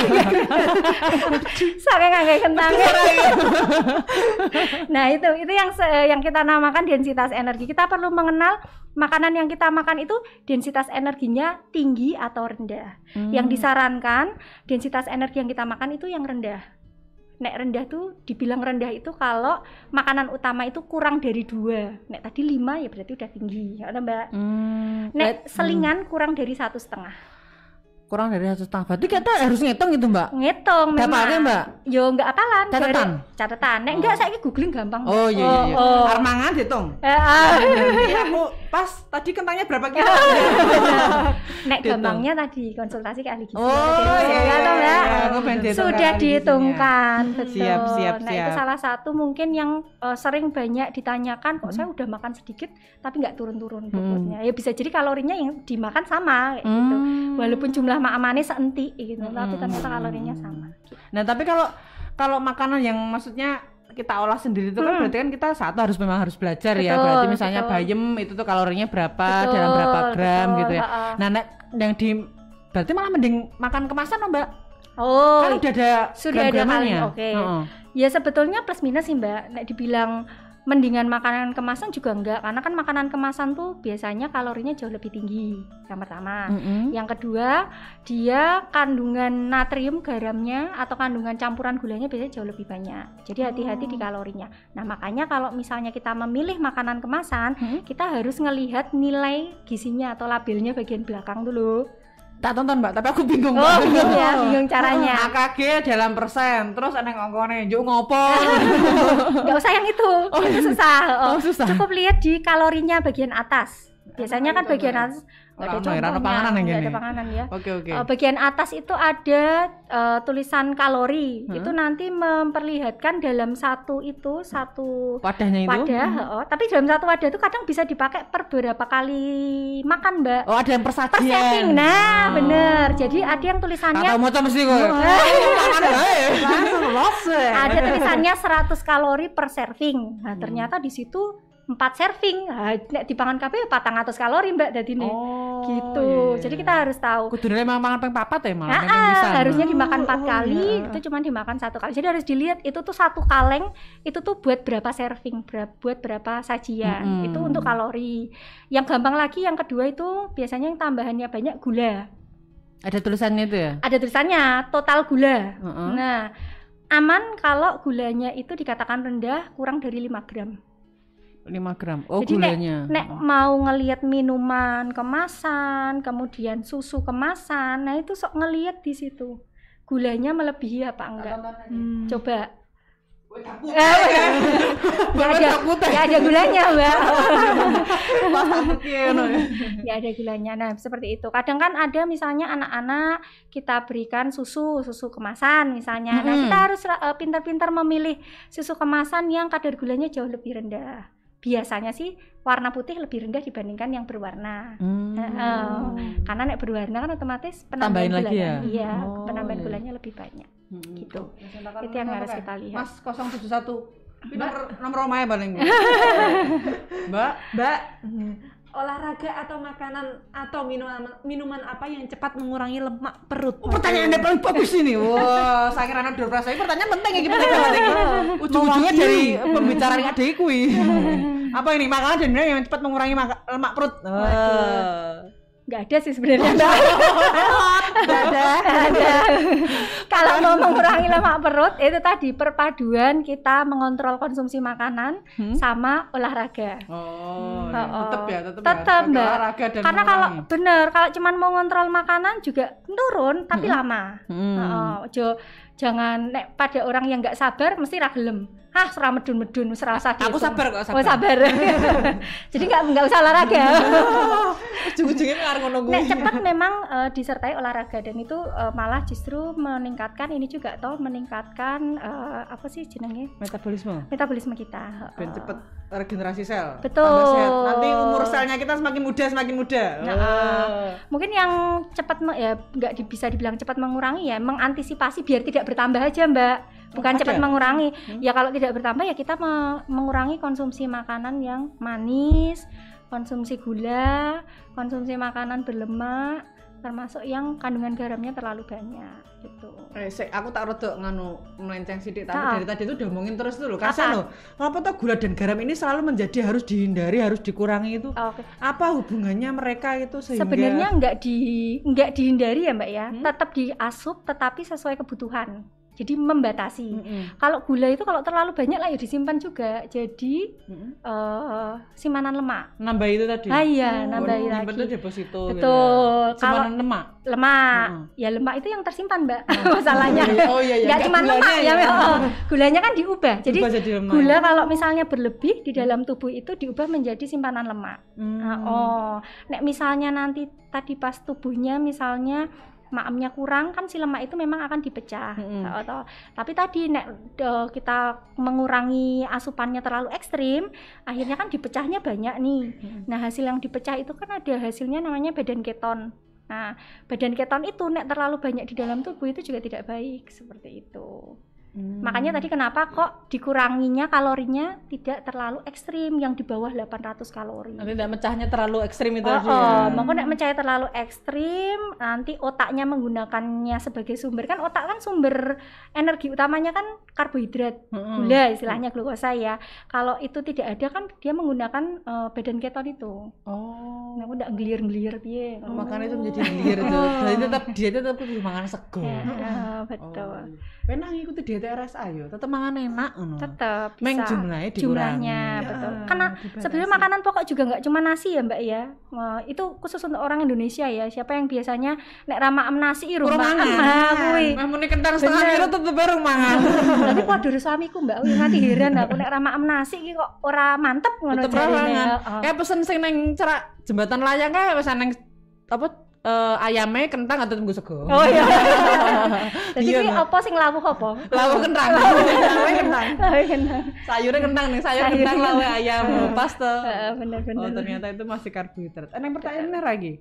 saking agak kentangnya. Nah, itu itu yang yang kita namakan densitas energi. Kita perlu mengenal makanan yang kita makan itu densitas energinya tinggi atau rendah. Hmm. Yang disarankan densitas energi yang kita makan itu yang rendah. Nek rendah tuh dibilang rendah itu kalau makanan utama itu kurang dari dua. Nek tadi lima ya berarti udah tinggi, ada Mbak. Hmm. Nek selingan hmm. kurang dari satu setengah. kurang dari satu setengah. Berarti kita harus ngitung itu, Mbak. Ngitung memang. Dapatnya, Mbak? Yo enggak apalan. Catatan? Catatan. Nek enggak saiki googling gampang. Oh iya iya. iya. Oh, oh. Armangan dihitung. Eh, ah. Jadi aku pas tadi kentangnya berapa kilo? Nek Dihitung. gampangnya tadi konsultasi ke ahli gizi. Oh iya, ya toh, Mbak? iya, aku pengen dihitung Sudah ke ahli dihitungkan, betul. Siap, siap, Nah, itu siap. salah satu mungkin yang uh, sering banyak ditanyakan, kok saya udah makan sedikit tapi nggak turun-turun bobotnya. Ya bisa jadi kalorinya yang dimakan sama kayak gitu. Hmm. Walaupun jumlah makanannya seentik gitu, tapi ternyata kalorinya sama. Nah, tapi kalau kalau makanan yang maksudnya kita olah sendiri itu kan Hmm. berarti kan kita satu harus memang harus belajar ya. Betul, Berarti misalnya betul. bayam itu tuh kalorinya berapa Betul, dalam berapa gram betul, gitu ya. ha-ha. Nah, nek yang di berarti malah mending makan kemasan loh, Mbak. Oh, Kan udah ada sudah ada gram-gramannya. kali, oke. Heeh. ya sebetulnya plus minus sih Mbak. Nek dibilang mendingan makanan kemasan juga enggak, karena kan makanan kemasan tuh biasanya kalorinya jauh lebih tinggi. Yang pertama. Mm-mm. Yang kedua, dia kandungan natrium garamnya atau kandungan campuran gulanya biasanya jauh lebih banyak. Jadi hati-hati di kalorinya. Nah, makanya kalau misalnya kita memilih makanan kemasan, Hmm. kita harus ngelihat nilai gizinya atau labelnya bagian belakang dulu. Tak tonton, Mbak, tapi aku bingung. Oh, Mbak. bingung ya, bingung caranya. A K G dalam persen, terus eneng ngongkone, njuk ngopo. Nggak usah yang itu, itu susah. Oh, susah. Cukup lihat di kalorinya bagian atas. Biasanya kan bagian atas nggak ada Orang no, rano contohnya, panganan yang nggak gini. ada panganan ya. Oke, oke. Uh, bagian atas itu ada uh, tulisan kalori. Hmm. Itu nanti memperlihatkan dalam satu itu satu Wadahnya itu. wadah. oh, tapi dalam satu wadah itu kadang bisa dipakai per beberapa kali makan, Mbak. Oh, ada yang persajian. Per setting. Nah, Oh. bener. Jadi ada yang tulisannya Atau moco mesti kok. Tangan ae. Langsung lose. ada tulisannya seratus kalori per serving. Nah, ternyata di situ empat serving. Nah, nek dipangan kabeh patang atus kalori, Mbak, dadine. Oh, gitu. iya. Jadi kita harus tahu. Kudune memang mangan ping papat ya Ah, malah ping ah, pisan. harusnya dimakan empat Oh, kali, iya. itu cuma dimakan satu kali. Jadi harus dilihat itu tuh satu kaleng itu tuh buat berapa serving, ber- buat berapa sajian. Mm-mm. Itu untuk kalori. Yang gampang lagi yang kedua itu biasanya yang tambahannya banyak gula. Ada tulisannya itu ya? Ada tulisannya total gula. Heeh. Nah, aman kalau gulanya itu dikatakan rendah kurang dari lima gram. lima gram. Oh, Jadi nek- gulanya. Nek mau ngelihat minuman kemasan, kemudian susu kemasan, nah itu sok ngelihat di situ. Gulanya melebihi apa enggak? Hmm. Coba. Eh, Ya ada, ya ada gulanya, Mbak. ya. Ya ada gulanya. Nah, seperti itu. Kadang kan ada misalnya anak-anak kita berikan susu, susu kemasan misalnya. Nah, Mm-mm. kita harus uh, pintar-pintar memilih susu kemasan yang kadar gulanya jauh lebih rendah. Biasanya sih warna putih lebih rendah dibandingkan yang berwarna. Hmm. Heeh. Karena nek berwarna kan otomatis penambahan Tambahin lagi gulanya. ya? Iya, Oh, penambahan iya. gulanya lebih banyak. Hmm. Gitu. Itu Itu yang harus kita lihat. Mas nol tujuh satu. Ini nomor nomor omahnya paling. Mbak, Mbak, olahraga atau makanan atau minuman minuman apa yang cepat mengurangi lemak perut? oh, pertanyaan yang paling bagus ini. Wah, saya kira anak dorpras ini pertanyaan penting iki penting banget iki. Ujung-ujungnya dari pembicaraan yang ada kuwi. Apa ini makanan dan minuman yang cepat mengurangi maka- lemak perut? Wah. Nggak ada sih sebenarnya. Nggak ada. Nggak ada. Kalau mau mengurangi lemak perut itu tadi perpaduan kita mengontrol konsumsi makanan Hmm? sama olahraga. Oh, Hmm. ya, Oh, tetep oh. ya, tetep, Tetep, ya. Sebagai Mbak. olahraga dan Karena kalau mengurangi. bener kalau cuman mau ngontrol makanan juga turun tapi Hmm. lama. Hmm. Oh, jo, jangan nek pada orang yang nggak sabar mesti ra gelem. Hah, serah medun-medun, serah usah Aku dihitung. sabar kok, sabar. Oh, sabar. Jadi nggak nggak usah olahraga. Ujung-ujungnya ngarep ngono kuwi. Nek cepat memang eh, disertai olahraga dan itu eh, malah justru meningkatkan ini juga toh meningkatkan eh, apa sih jenenge Metabolisme. metabolisme kita. Ben Eh, cepet regenerasi sel. Betul. Tambah sehat. Nanti umur selnya kita semakin muda semakin muda. Nah, Oh. Mungkin yang cepat me- ya nggak di- bisa dibilang cepat mengurangi ya mengantisipasi biar tidak bertambah aja Mbak. Bukan Oh, cepat ada? mengurangi. Hmm. Ya kalau tidak bertambah ya kita me- mengurangi konsumsi makanan yang manis, konsumsi gula, konsumsi makanan berlemak, termasuk yang kandungan garamnya terlalu banyak gitu. Eh, sik, aku tak rodok nganu melenceng sidik tapi Nah. dari tadi tuh udah ngomongin terus tuh loh. Kasian Apa? loh. Kenapa tuh gula dan garam ini selalu menjadi harus dihindari, harus dikurangi itu? Oke. Apa hubungannya mereka itu sehingga Sebenarnya nggak di nggak dihindari ya Mbak ya. Hmm? Tetap diasup tetapi sesuai kebutuhan. Jadi membatasi. Mm-mm. Kalau gula itu kalau terlalu banyak lah ya disimpan juga. Jadi Mm-mm. uh, simpanan lemak. Nambah itu tadi. Ah iya, Oh, nambahin nyimpen lagi. tuh deposito. Betul. Gitu. Kalau Simpanan lemak. lemak, Mm-mm. ya lemak itu yang tersimpan, Mbak. Masalahnya. Oh iya iya. Nggak cuma lemak ya, ya. oh, gulanya kan diubah. Jadi Diubah jadi lemak. gula kalau misalnya berlebih di dalam tubuh itu diubah menjadi simpanan lemak. Hmm. Nah, oh, nek misalnya nanti tadi pas tubuhnya misalnya maemnya kurang kan si lemak itu memang akan dipecah. Mm-mm. Atau, tapi tadi nek de, kita mengurangi asupannya terlalu ekstrim, akhirnya kan dipecahnya banyak nih. Mm-mm. Nah, hasil yang dipecah itu kan ada hasilnya namanya badan keton. Nah, badan keton itu nek terlalu banyak di dalam tubuh itu juga tidak baik, seperti itu. Hmm. Makanya tadi kenapa kok dikuranginya kalorinya tidak terlalu ekstrim yang di bawah delapan ratus kalori. Nanti tidak mecahnya terlalu ekstrim itu Oh, aja. oh, ya. makanya nek mencari terlalu ekstrim, nanti otaknya menggunakannya sebagai sumber. Kan otak kan sumber energi utamanya kan karbohidrat, Mm-mm. gula istilahnya glukosa ya. Kalau itu tidak ada kan dia menggunakan uh, badan keton itu. Oh. Nah, aku ndak gelir-gelir piye. Oh, makanya itu menjadi liar itu. Jadi tetap dia tetap kudu mangan sego. Ya, betul. Oh. Penang ikuti diet R S A yo, tetep mangan enak ngono. Tetap bisa. Meng jumlahnya dikurangi. Jumlahnya Ya, betul. dibatasi. Karena sebenarnya makanan pokok juga nggak cuma nasi ya Mbak ya. Wah, itu khusus untuk orang Indonesia ya. Siapa yang biasanya nek ramaem nasi i Kurang rumah mangan. kuwi. Meh muni kentang setengah Bener. kilo tetep baru mangan. Tapi kok dulu suamiku Mbak, wih, nanti heran aku nek ramaem nasi iki kok ora mantep ngono Tetep ra jarine. mangan. Heeh. Kayak pesen sing ning cerak jembatan layang kae wis neng apa eh, ayame kentang atau tunggu sego. Oh iya. Jadi Iya, ki Mbak. apa sing lawuh apa? Lawa kentang. Lawa kentang. Lawuh kentang. Sayurnya kentang nih, sayur Sayur kentang kentang. lawa ayam. Pas tuh. Heeh, Oh, bener-bener. ternyata itu masih karbohidrat. Ada yang pertanyaannya lagi?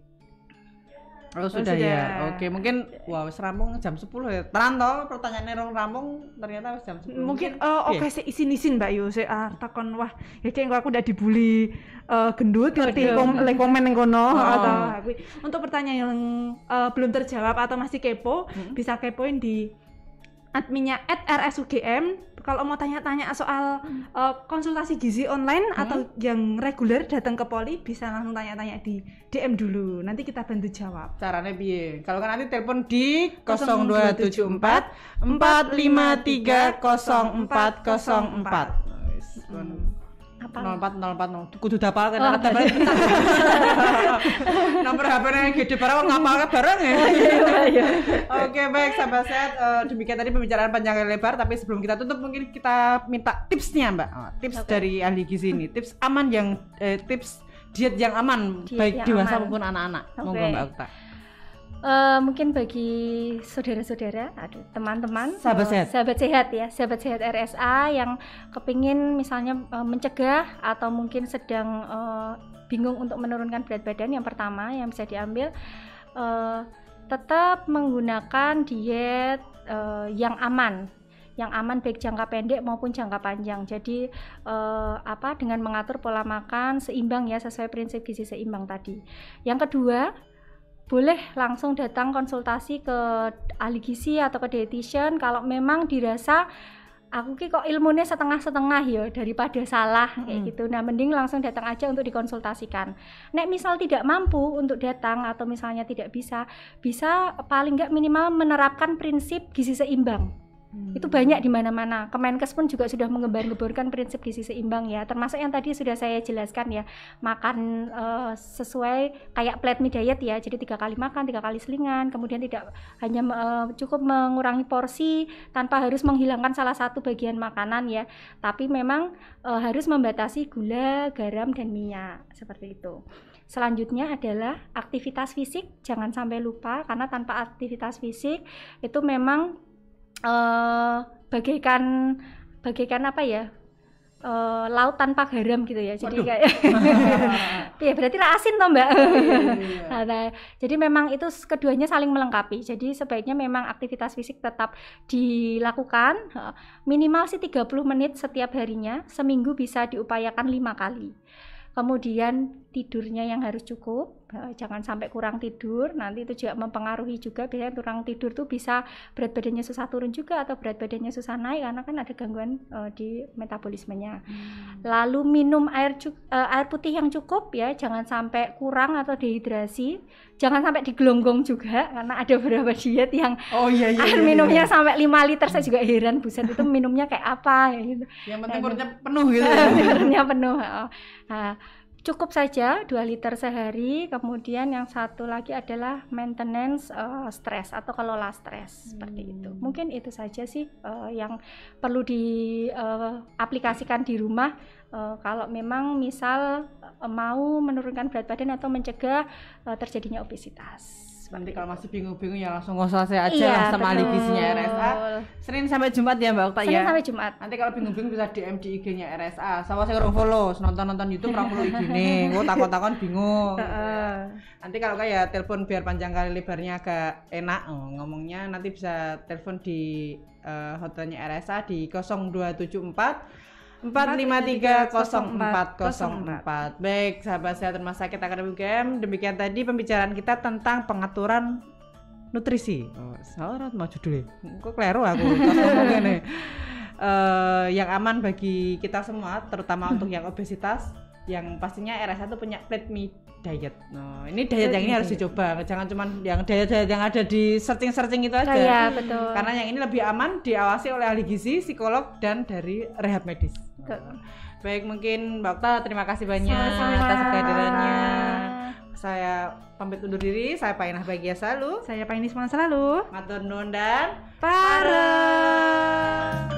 Oh, sudah, sudah. ya. Oke, mungkin wow, wis rampung jam sepuluh ya. Tenan toh pertanyaannya rong rampung ternyata wis jam sepuluh. Mungkin uh, Piye? oke sih isin-isin Mbak Yu, saya ah, takon wah ya ceng aku udah dibully uh, gendut ngerti kom like komen yang kono Oh. atau aku. Untuk pertanyaan yang uh, belum terjawab atau masih kepo, bisa kepoin di adminnya at r s u g m. Kalau mau tanya-tanya soal uh, konsultasi gizi online atau yang reguler datang ke Poli, bisa langsung tanya-tanya di D M dulu. Nanti kita bantu jawab. Caranya piye? Kalau kan nanti telepon di nol dua tujuh empat empat lima tiga nol empat nol empat. Wis, kon Apa? nol empat nol empat nol kudu dapal kan Oh, ada dapal. Nomor H P-nya gede bareng ngapalke bareng ya. Iya. Oke, baik sahabat sehat. Eh, demikian tadi pembicaraan panjang dan lebar, tapi sebelum kita tutup mungkin kita minta tipsnya, Mbak. Oh, tips Oke. dari ahli gizi ini. Tips aman yang eh, tips diet yang aman Diet baik yang dewasa aman. maupun anak-anak. Oke. Monggo Mbak Okta. Eh, mungkin bagi saudara-saudara, aduh, teman-teman, Sahabat eh, sehat. sahabat sehat ya, sahabat sehat R S A yang kepingin misalnya eh, mencegah atau mungkin sedang eh, bingung untuk menurunkan berat badan, yang pertama yang bisa diambil eh, tetap menggunakan diet eh, yang aman. Yang aman baik jangka pendek maupun jangka panjang. Jadi eh, apa dengan mengatur pola makan seimbang ya, sesuai prinsip gizi seimbang tadi. Yang kedua, boleh langsung datang konsultasi ke ahli gizi atau ke dietitian kalau memang dirasa aku ki kok ilmunya setengah-setengah ya daripada salah kayak Mm-mm. gitu. Nah, mending langsung datang aja untuk dikonsultasikan. Nek misal tidak mampu untuk datang atau misalnya tidak bisa, bisa paling nggak minimal menerapkan prinsip gizi seimbang. Itu banyak di mana-mana. Kemenkes pun juga sudah mengembar-gemborkan prinsip gizi seimbang ya. Termasuk yang tadi sudah saya jelaskan ya, makan eh, sesuai kayak plate me diet ya. Jadi tiga kali makan, tiga kali selingan. Kemudian tidak hanya eh, cukup mengurangi porsi tanpa harus menghilangkan salah satu bagian makanan ya. Tapi memang eh, harus membatasi gula, garam dan minyak seperti itu. Selanjutnya adalah aktivitas fisik. Jangan sampai lupa karena tanpa aktivitas fisik itu memang Uh, bagaikan bagaikan apa ya uh, laut tanpa garam gitu ya. Jadi Waduh. kayak ya berarti ra asin toh Mbak. Nah, nah, jadi memang itu keduanya saling melengkapi. Jadi sebaiknya memang aktivitas fisik tetap dilakukan uh, minimal sih tiga puluh menit setiap harinya, seminggu bisa diupayakan lima kali. Kemudian tidurnya yang harus cukup, uh, jangan sampai kurang tidur. Nanti itu juga mempengaruhi juga, biasanya kurang tidur tuh bisa berat badannya susah turun juga atau berat badannya susah naik karena kan ada gangguan uh, di metabolismenya. Hmm. Lalu minum air cu- uh, air putih yang cukup ya, jangan sampai kurang atau dehidrasi. Jangan sampai digelonggong juga karena ada beberapa diet yang oh, iya, iya, air iya, minumnya iya. sampai lima liter. Saya juga heran, buset itu minumnya kayak apa ya gitu. Yang penting perutnya penuh gitu. Ya. Perutnya penuh. Nah, cukup saja dua liter sehari. Kemudian yang satu lagi adalah maintenance uh, stres atau kelola stres hmm. seperti itu. Mungkin itu saja sih uh, yang perlu diaplikasikan uh, di rumah uh, kalau memang misal uh, mau menurunkan berat badan atau mencegah uh, terjadinya obesitas. Nanti kalau masih bingung-bingung ya langsung konsultasi aja iya, lah sama ahli betul. gizinya R S A. Senin sampai Jumat ya Mbak Okta ya. Senin sampai Jumat. Nanti kalau bingung-bingung bisa D M di I G-nya R S A. Sama saya kurang follow, nonton-nonton YouTube kurang follow I G-ne. Gue takut-takut bingung. Nanti kalau kayak telepon biar panjang kali lebarnya agak enak oh, ngomongnya, nanti bisa telepon di uh, hotline-nya R S A di nol dua tujuh empat empat lima tiga nol empat nol empat. Baik, sahabat sehat Rumah Sakit Akademi U G M, demikian tadi pembicaraan kita tentang pengaturan nutrisi. Oh, salah mau judulnya. Kok keliru aku ngomongnya nih. Uh, yang aman bagi kita semua, terutama untuk yang obesitas, yang pastinya R S A itu punya Plate Me diet. Nah, ini diet yang ini harus dicoba. Jangan cuma yang diet-diet yang ada di searching-searching itu aja. Iya, betul. Karena yang ini lebih aman, diawasi oleh ahli gizi, psikolog, dan dari rehab medis. Betul. Baik, mungkin Mbak Okta terima kasih banyak Sama-sama. atas kehadirannya. Saya pamit undur diri. Saya Pak Inah Bahagia selalu. Saya Pak Ini Semangat selalu. Matur nuwun dan Pareng.